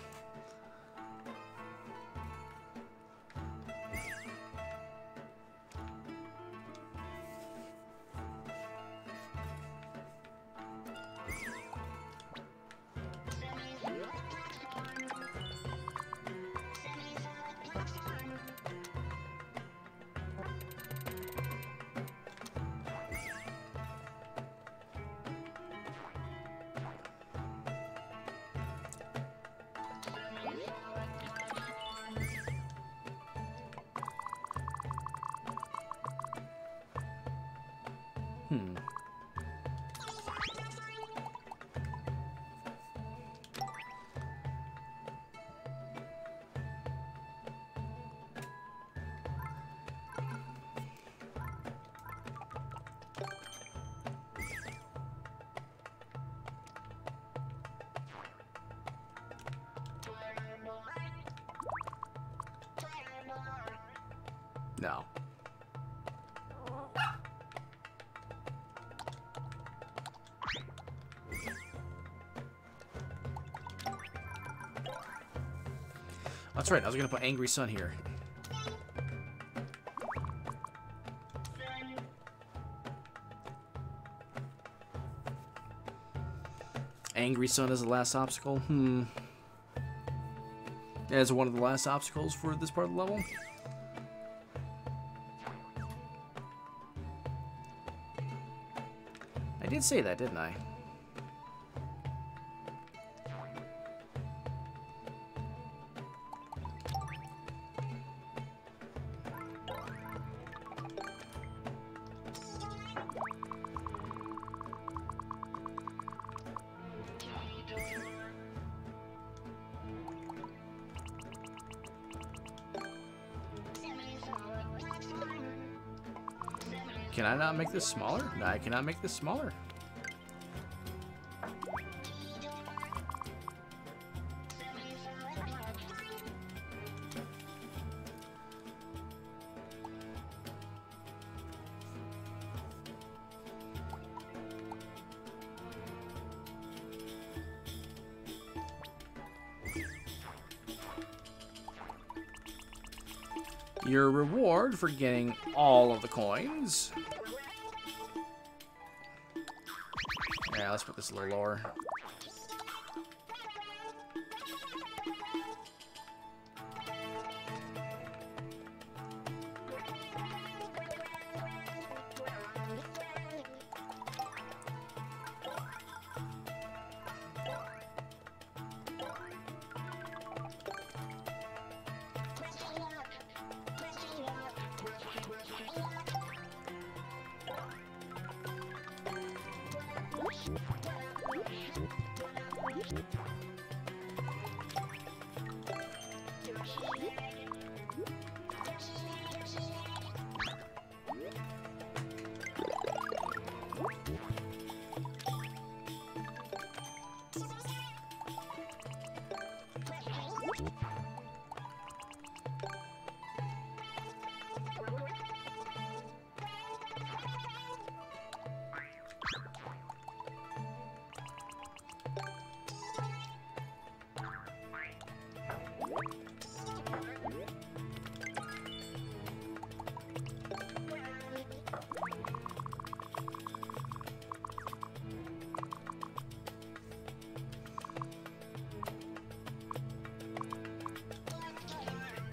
Hmm. No. That's right, I was gonna put Angry Sun here. Angry Sun is the last obstacle? Hmm. As one of the last obstacles for this part of the level? I did say that, didn't I? Can I not make this smaller? No, I cannot make this smaller. Your reward for getting all of the coins. Yeah, let's put this a little lower.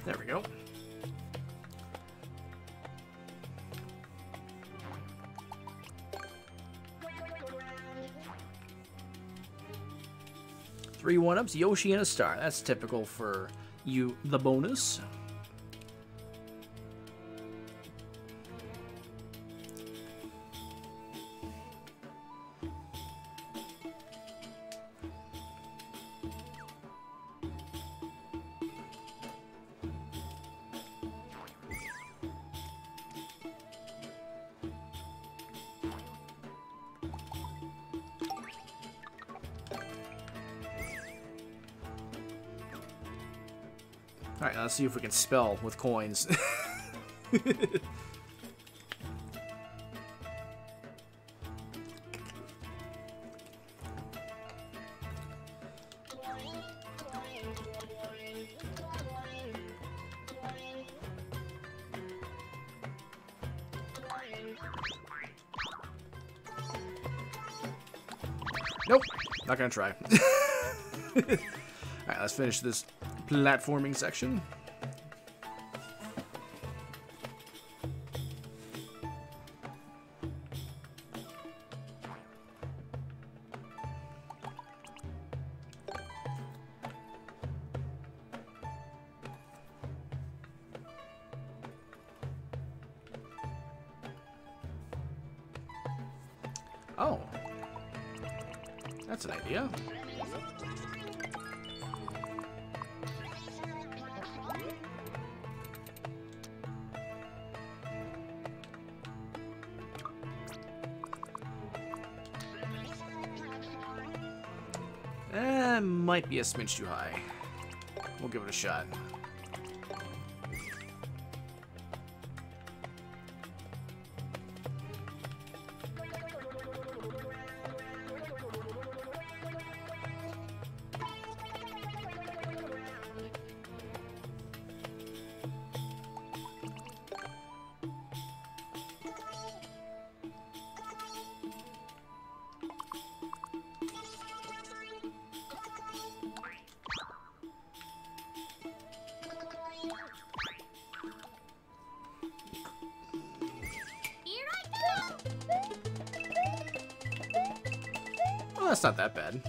There we go. Three one-ups, Yoshi and a star. That's typical for you, the bonus. Alright, let's see if we can spell with coins. Nope, not gonna try. Alright, let's finish this platforming section. Oh, that's an idea. Eh, might be a smidge too high. We'll give it a shot. Oh, that's not that bad.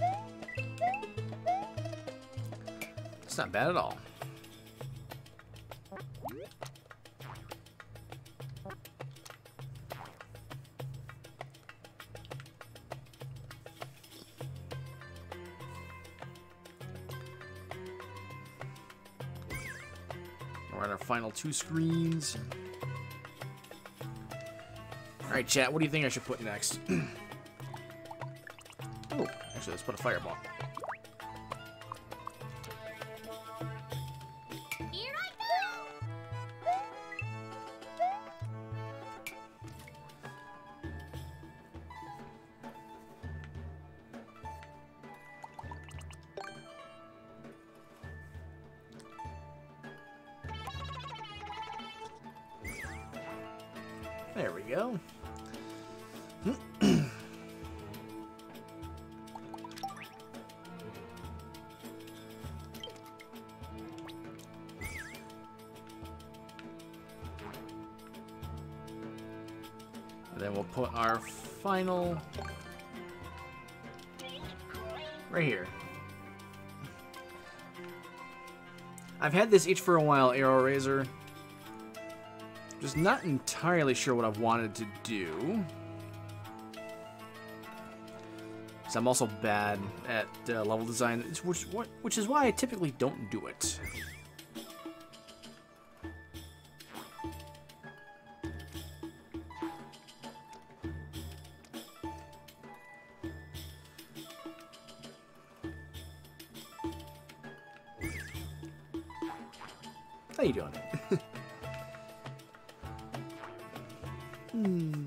It's not bad at all. We're at our final two screens. Alright, chat, what do you think I should put next? Oh, actually, let's put a fireball. Here I go! There we go. And then we'll put our final right here. I've had this itch for a while, Arrow Razor. Just not entirely sure what I've wanted to do. Because I'm also bad at uh, level design, which, which is why I typically don't do it. How you doing? hmm.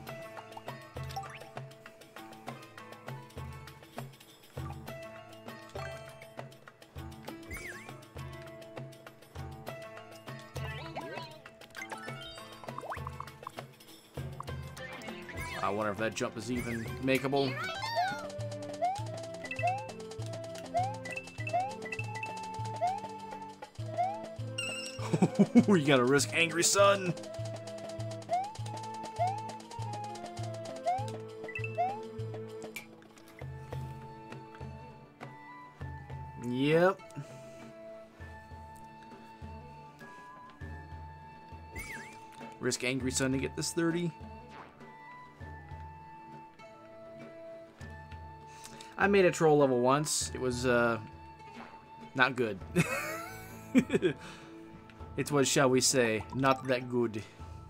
I wonder if that jump is even makeable. You gotta risk Angry Sun. Yep. Risk Angry Sun to get this thirty. I made a troll level once. It was, uh, not good. It was, shall we say, not that good.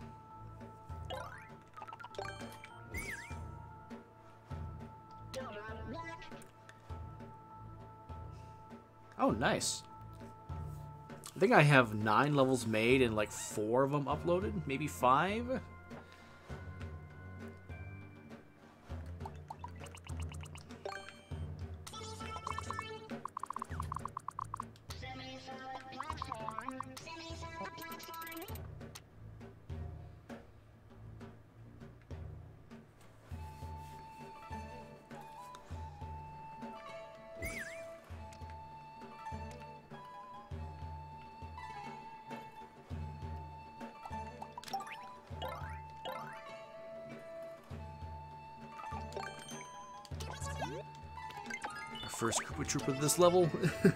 Oh, nice. I think I have nine levels made and like four of them uploaded, maybe five. First Koopa Troopa this level.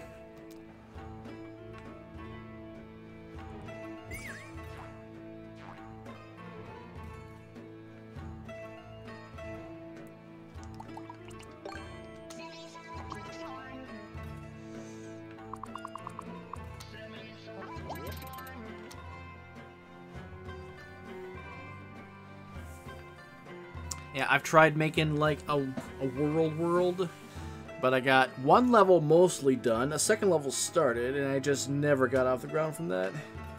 Yeah, I've tried making like a, a world world. But I got one level mostly done, a second level started, and I just never got off the ground from that.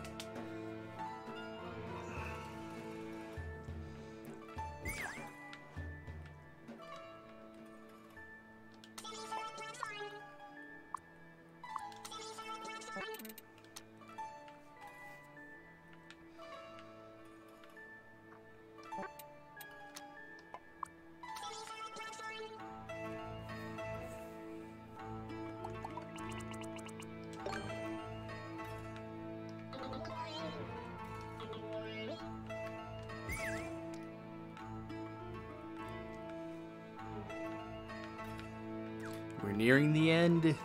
We're nearing the end.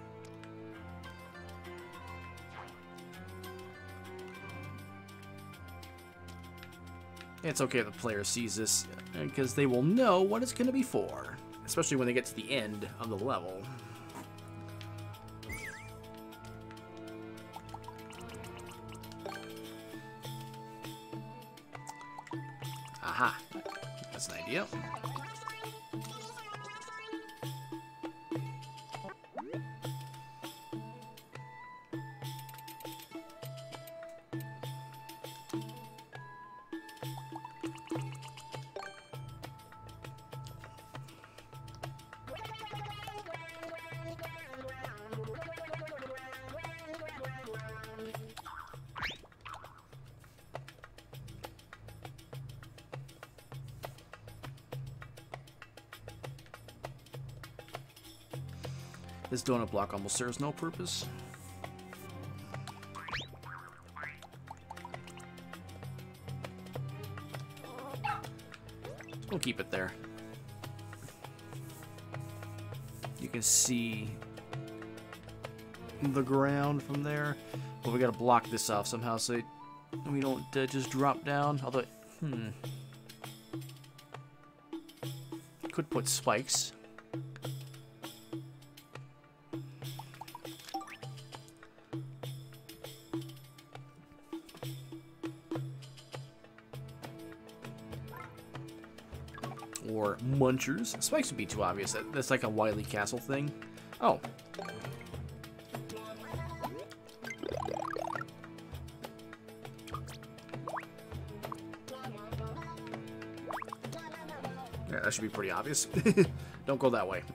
It's okay if the player sees this, because they will know what it's going to be for, especially when they get to the end of the level. Aha, that's an idea. This donut block almost serves no purpose. We'll keep it there. You can see the ground from there. But we gotta block this off somehow so we don't uh, just drop down. Although, hmm. Could put spikes. Or munchers. Spikes would be too obvious. That, that's like a Wily Castle thing. Oh. Yeah, that should be pretty obvious. Don't go that way.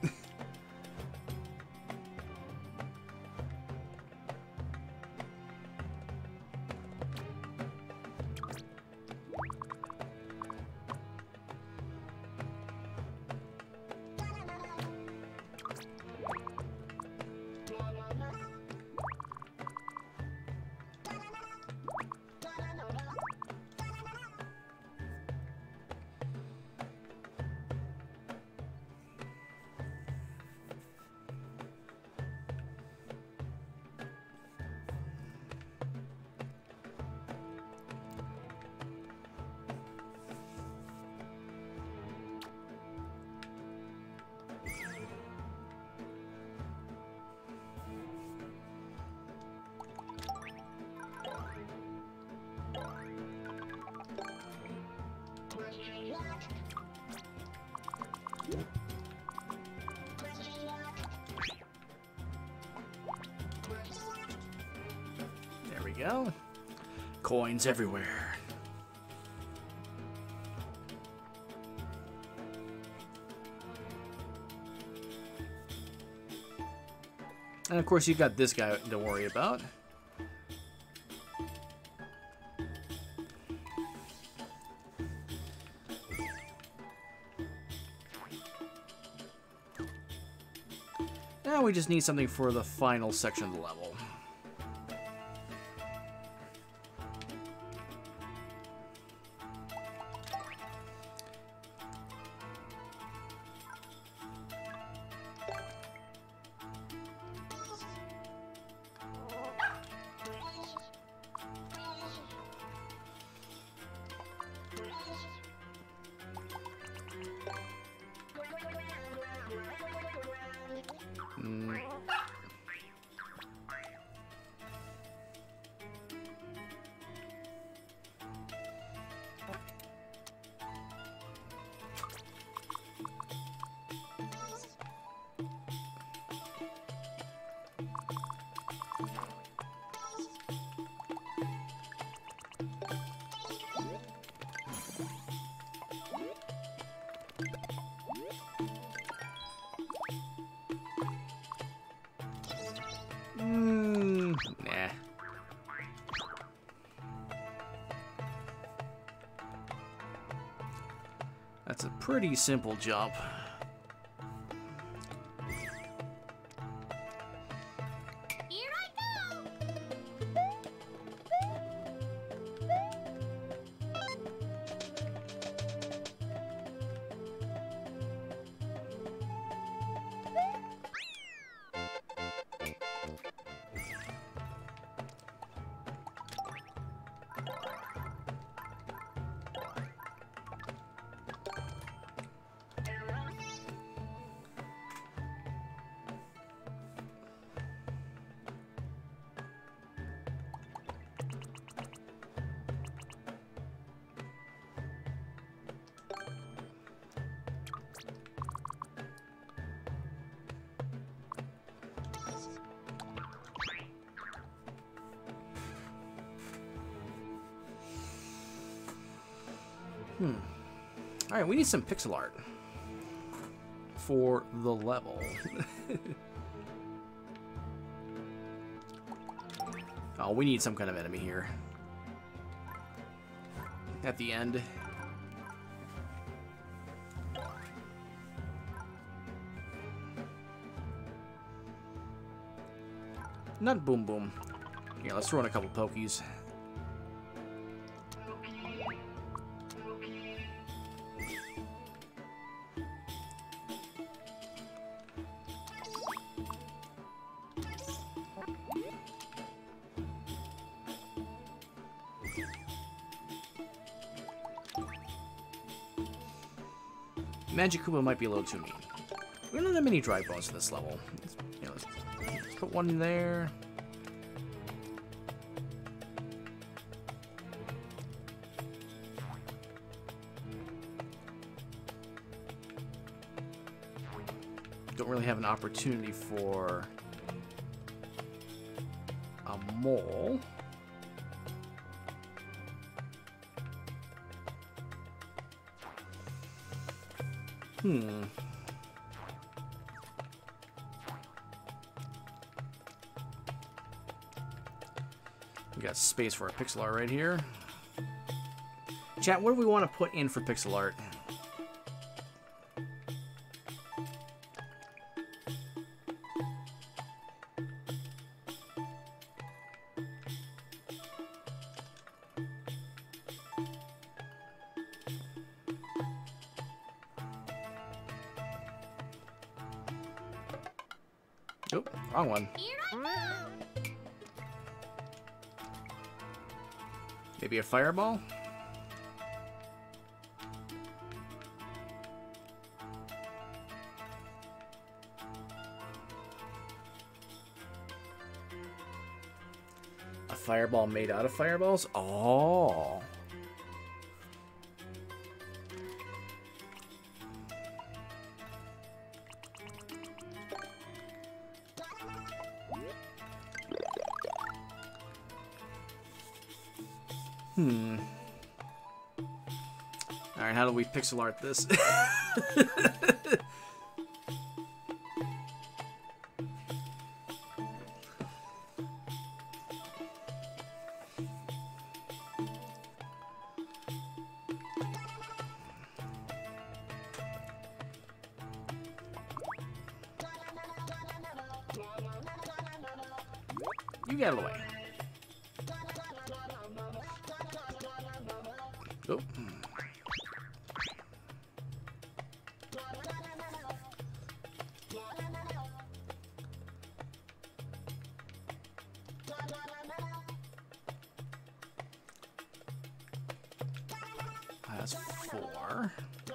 There we go. Coins everywhere. And of course, you got this guy to worry about. Now we just need something for the final section of the level. Mm. Mm, nah. That's a pretty simple jump. Here I go! Hmm. Alright, we need some pixel art for the level. Oh, we need some kind of enemy here. At the end. Not Boom Boom. Yeah, let's throw in a couple pokies. Magic Koopa might be a little too mean. We don't have that many dry bones in this level. Let's, you know, let's, let's put one in there. Don't really have an opportunity for a mole. Hmm. We got space for a pixel art right here. Chat, what do we want to put in for pixel art? Oh, wrong one. Here I go! Maybe a fireball? A fireball made out of fireballs? Oh. Hmm. Alright, how do we pixel art this? You get out of the way. Oh. That's four.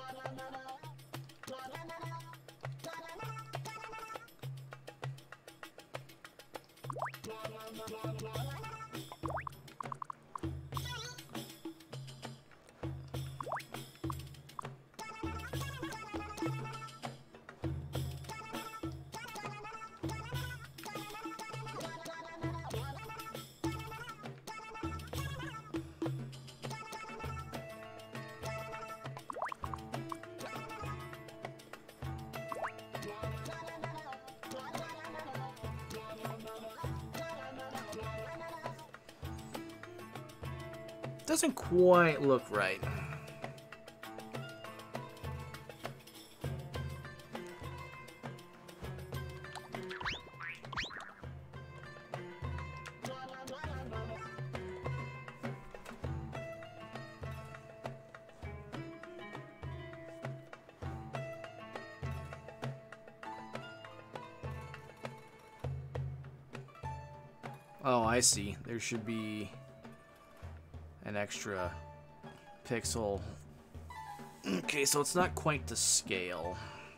Doesn't quite look right. Oh, I see. There should be an extra pixel. Okay, so it's not quite to scale.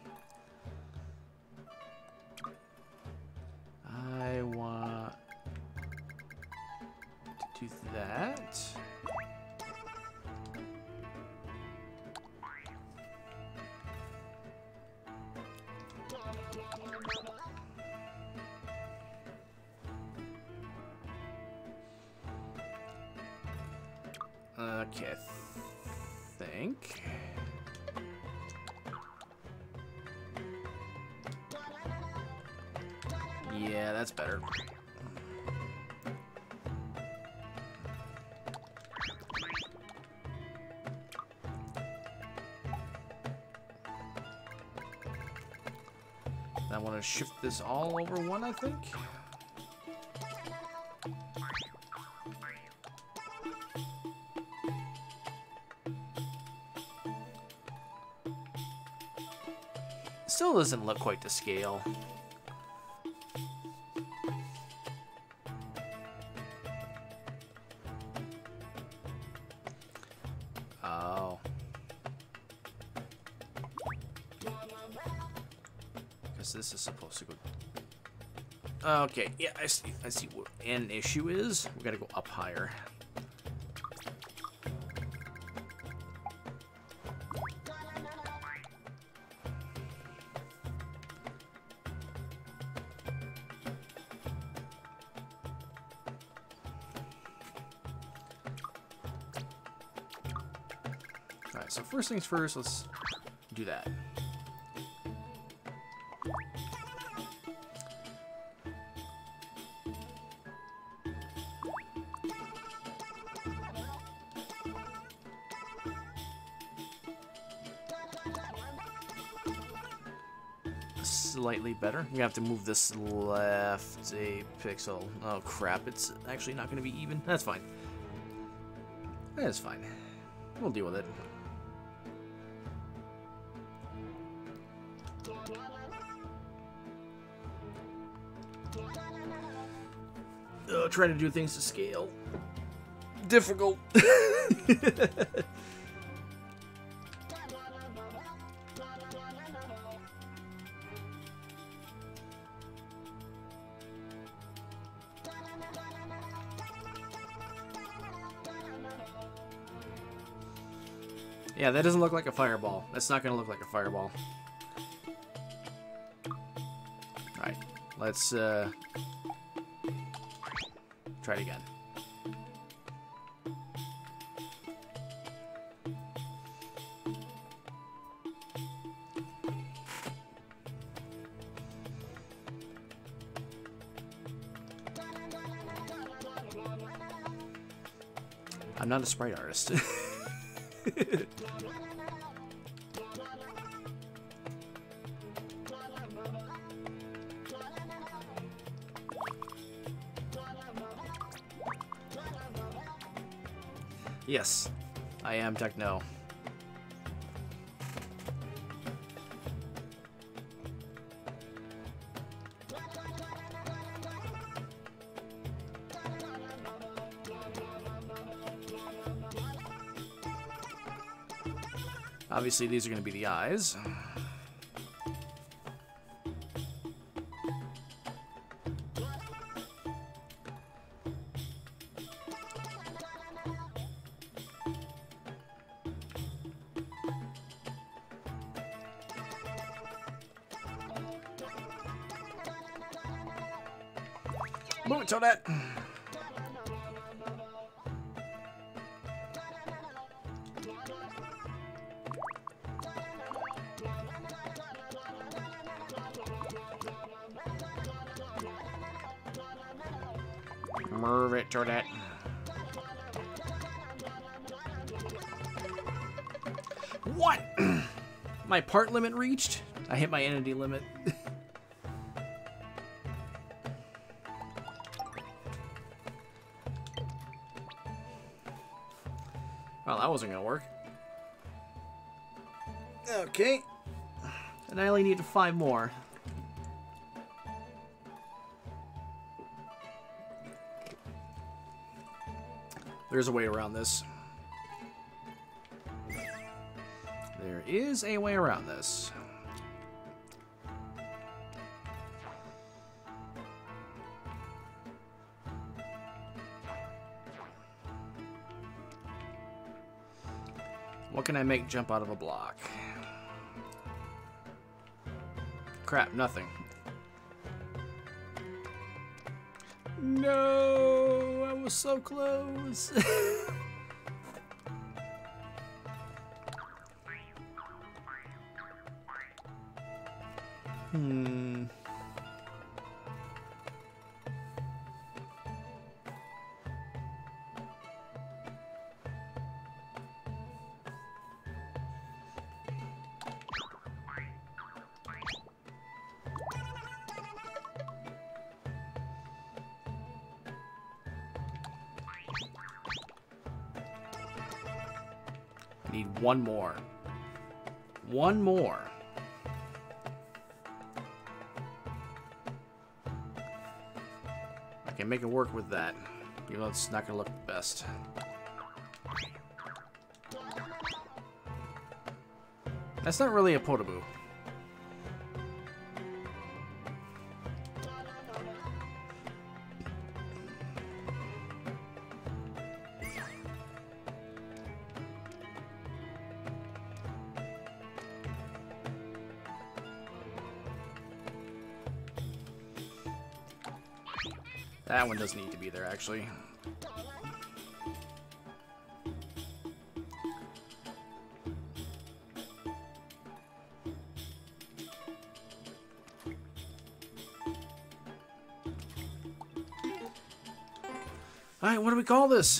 I want to do that. Okay, I think. Yeah, that's better. I want to shift this all over one, I think. Still doesn't look quite to scale. Oh. Because this is supposed to go... Okay, yeah, I see. I see what an issue is. We gotta go up higher. Alright, so first things first, let's do that. Slightly better. We have to move this left a pixel. Oh crap, it's actually not going to be even. That's fine. That's fine. We'll deal with it. Oh, trying to do things to scale. Difficult. Yeah, that doesn't look like a fireball. That's not going to look like a fireball. Alright, let's uh, try it again. I'm not a sprite artist. Yes, I am techno. Obviously, these are going to be the eyes. Move it, Toadette! Move it, Toadette. What? My part limit reached? I hit my entity limit. Well, that wasn't gonna work. Okay. And I only need five more. There's a way around this. There is a way around this. What can I make jump out of a block? Crap, nothing. No, I was so close. hmm. Need one more. One more. I can make it work with that, even though it's not going to look the best. That's not really a Podoboo. That one doesn't need to be there, actually. Alright, what do we call this?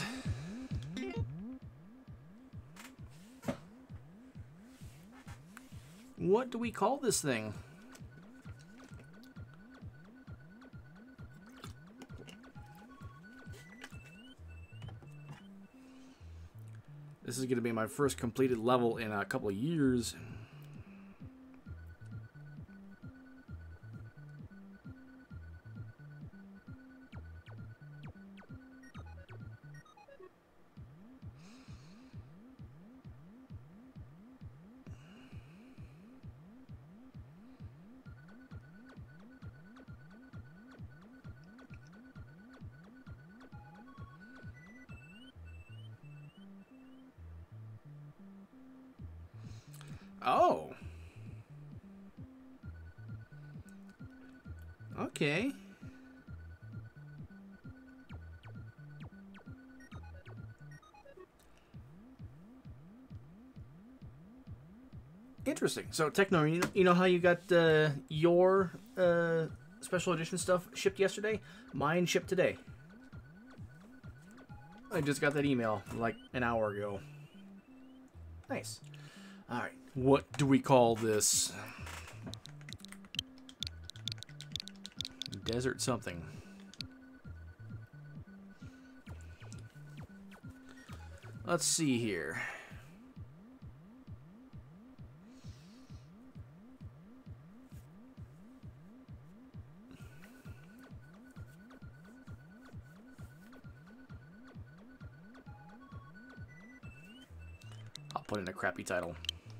What do we call this thing? This is going to be my first completed level in a couple of years. Oh. Okay. Interesting. So, Techno, you know, you know how you got uh, your uh, special edition stuff shipped yesterday? Mine shipped today. I just got that email like an hour ago. Nice. Alright, what do we call this? Desert something. Let's see here. I'll put in a crappy title.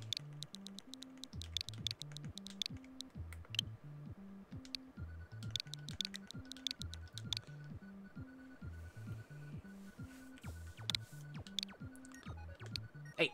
Hey.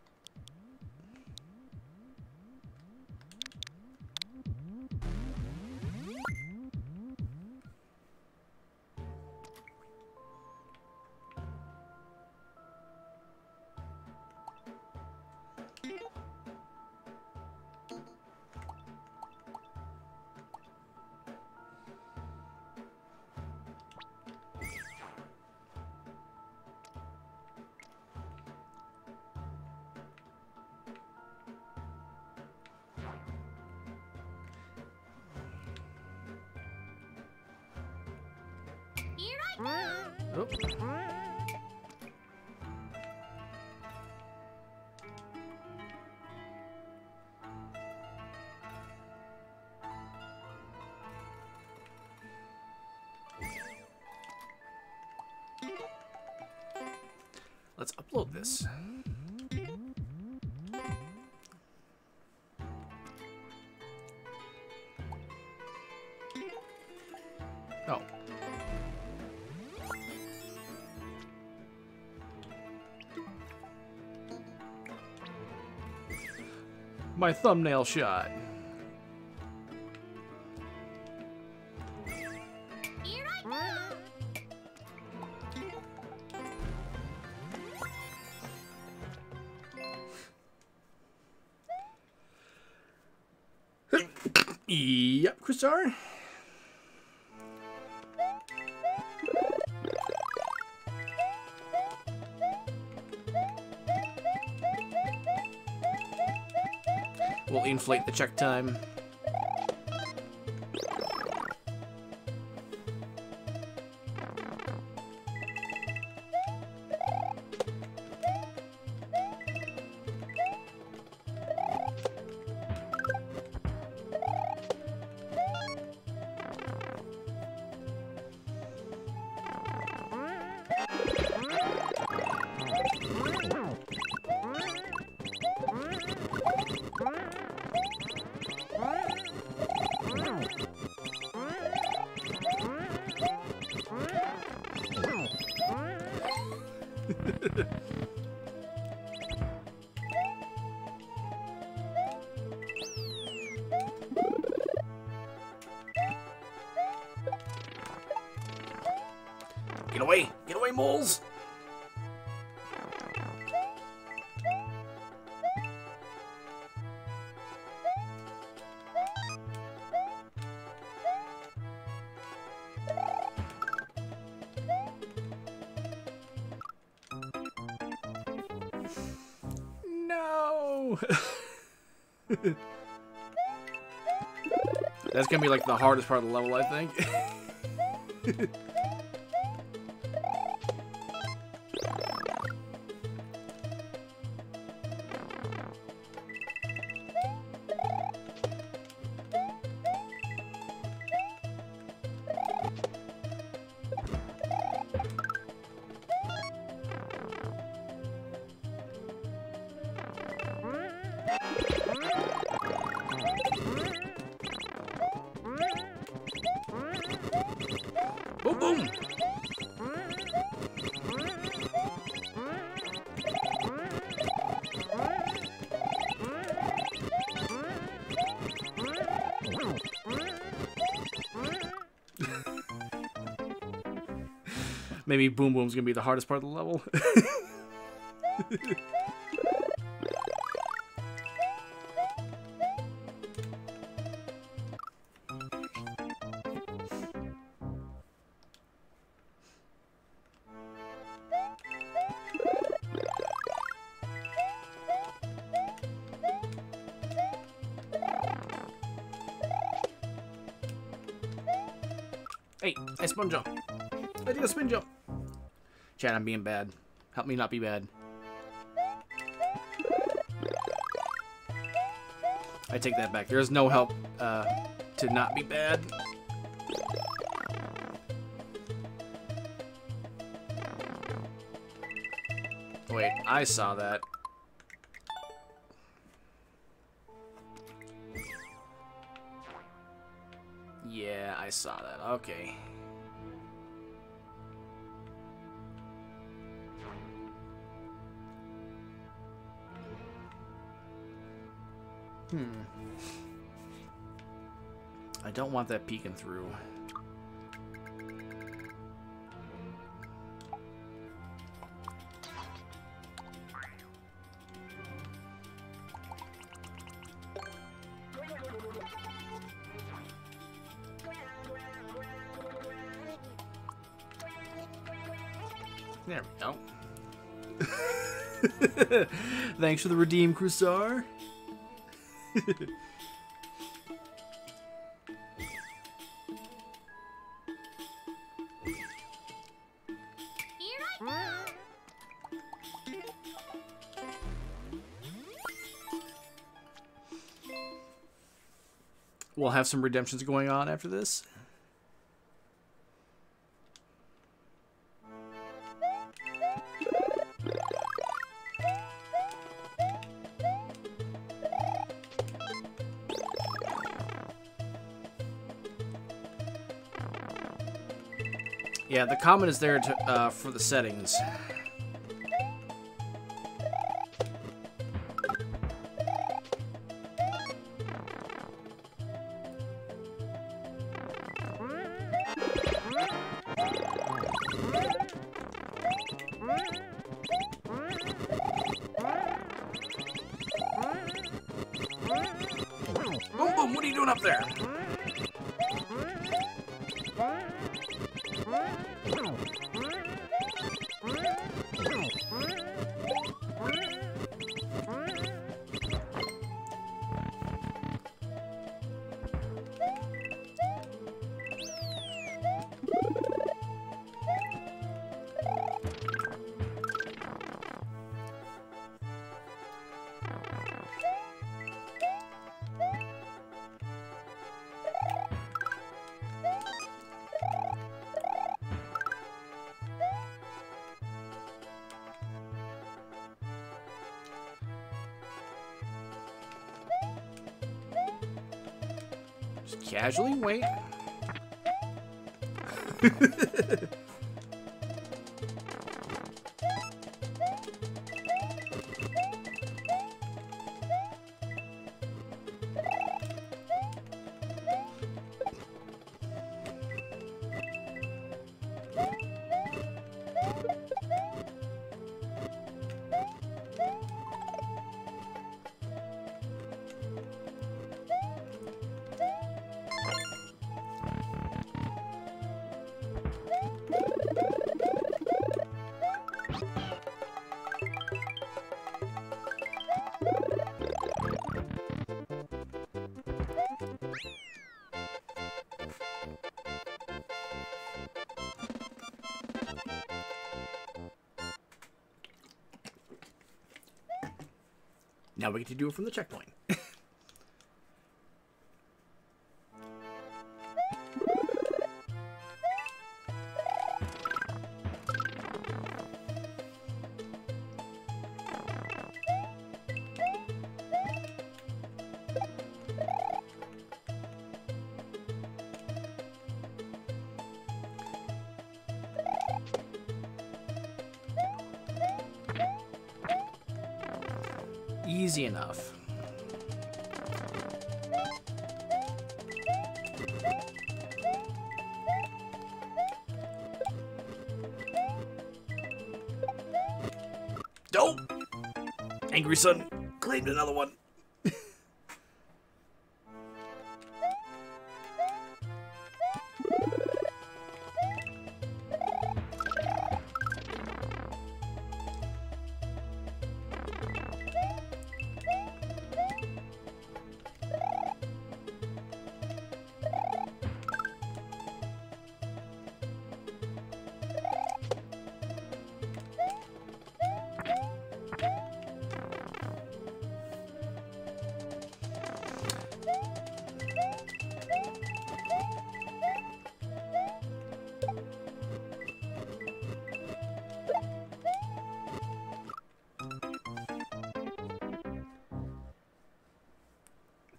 Here I go. Oh. Let's upload this. Oh. My thumbnail shot. Here I go. Yep, Crystar. We'll inflate the check time. Get away! Get away, moles! No! That's gonna be like the hardest part of the level, I think. Boom, boom! Maybe Boom Boom's gonna be the hardest part of the level. Hey, I spin jump. I did a spin jump. Chat, I'm being bad. Help me not be bad. I take that back. There's no help uh, to not be bad. Wait, I saw that. Yeah, I saw that. Okay. Hmm. I don't want that peeking through. There we go. Thanks for the redeem, Crusar. We'll have some redemptions going on after this. Yeah, the comment is there to, uh, for the settings. Boom, boom, what are you doing up there? Just casually wait. Now we get to do it from the checkpoint. Easy enough. Dope! Angry Son claimed another one.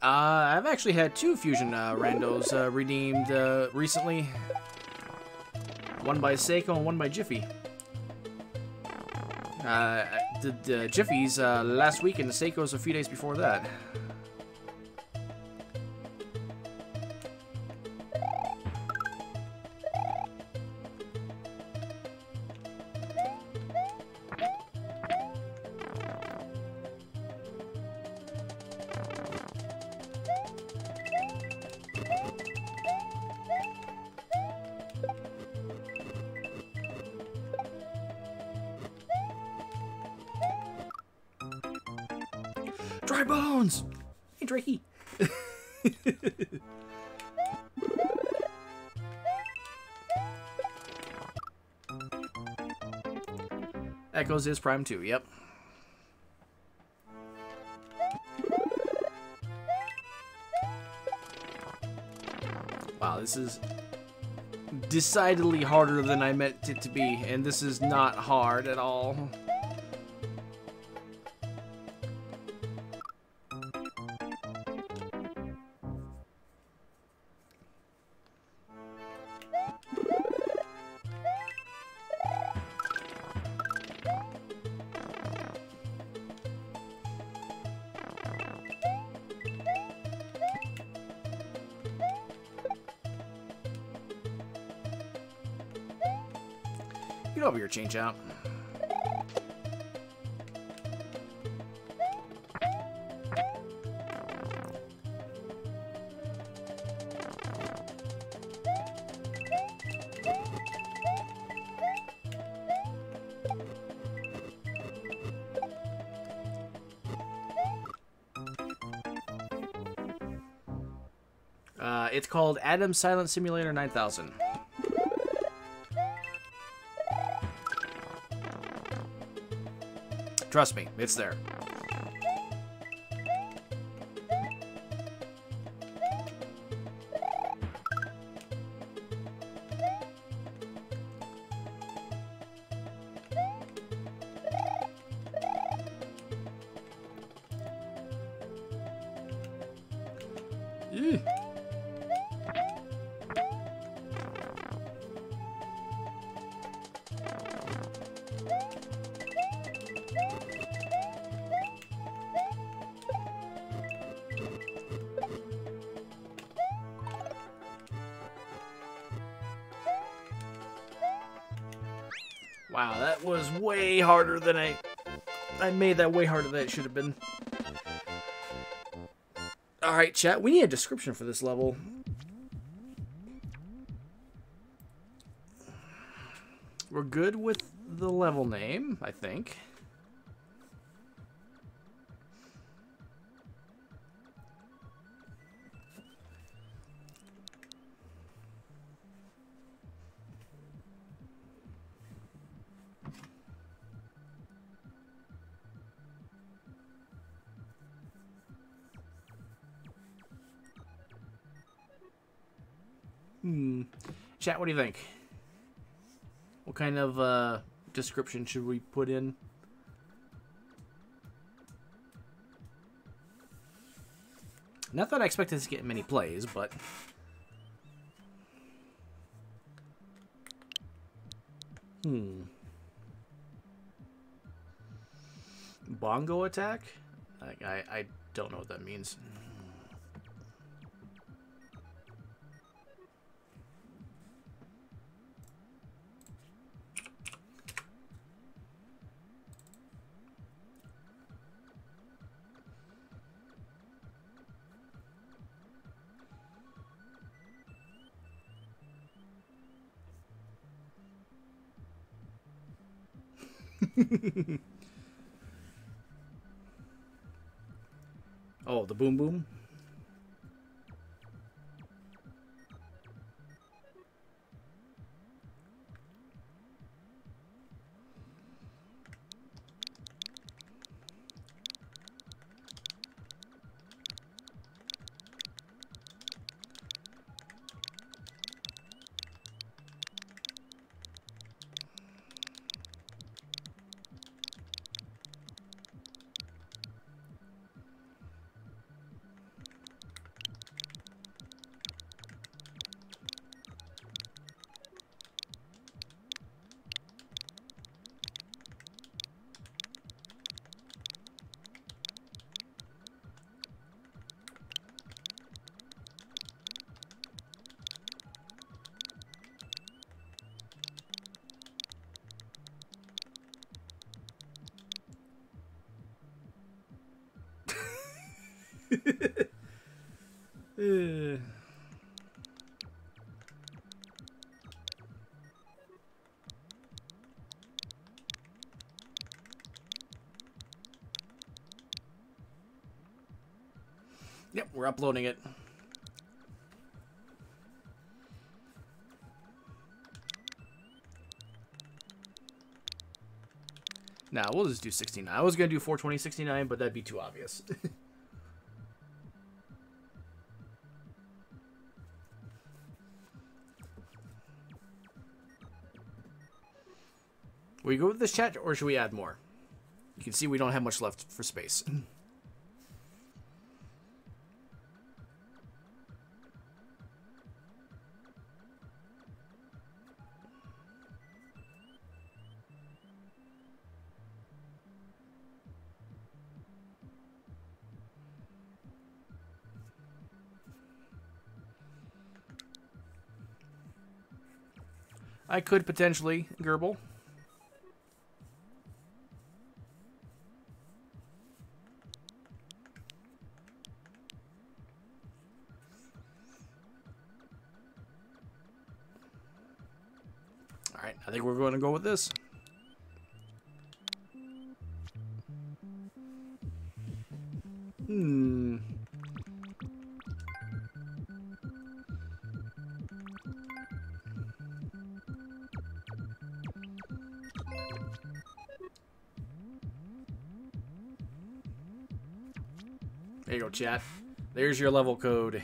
Uh, I've actually had two fusion uh, randos uh, redeemed uh, recently. One by Seiko and one by Jiffy. Uh, I did uh, Jiffy's uh, last week and the Seiko's a few days before that. Dry bones! Hey, Drakey! Echoes is Prime two, yep. Wow, this is decidedly harder than I meant it to be, and this is not hard at all. Get over here, change out. Uh, it's called Adam Silent Simulator nine thousand. Trust me, it's there. Ew. Wow, that was way harder than I... I made that way harder than it should have been. Alright, chat, we need a description for this level. We're good with the level name, I think. Hmm. Chat, what do you think? What kind of uh, description should we put in? Not that I expect this to get many plays, but... Hmm. Bongo attack? Like, I, I don't know what that means. Oh, the boom boom? uh. Yep, we're uploading it. Nah, we'll just do sixty-nine. I was going to do four twenty, sixty-nine, but that'd be too obvious. Will we go with this chat, or should we add more? You can see we don't have much left for space. I could potentially Gerbil. All right, I think we're going to go with this. Hmm. There you go, chat. There's your level code.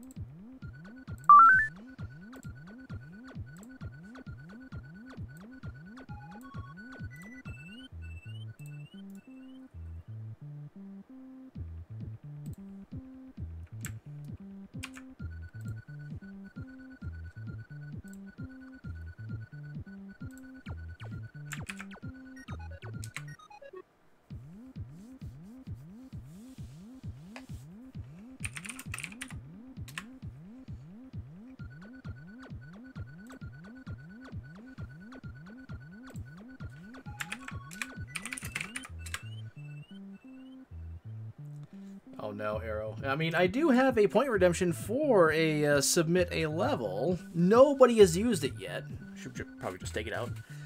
Oh no, Arrow. I mean, I do have a point redemption for a uh, submit a level. Nobody has used it yet. Should probably just take it out.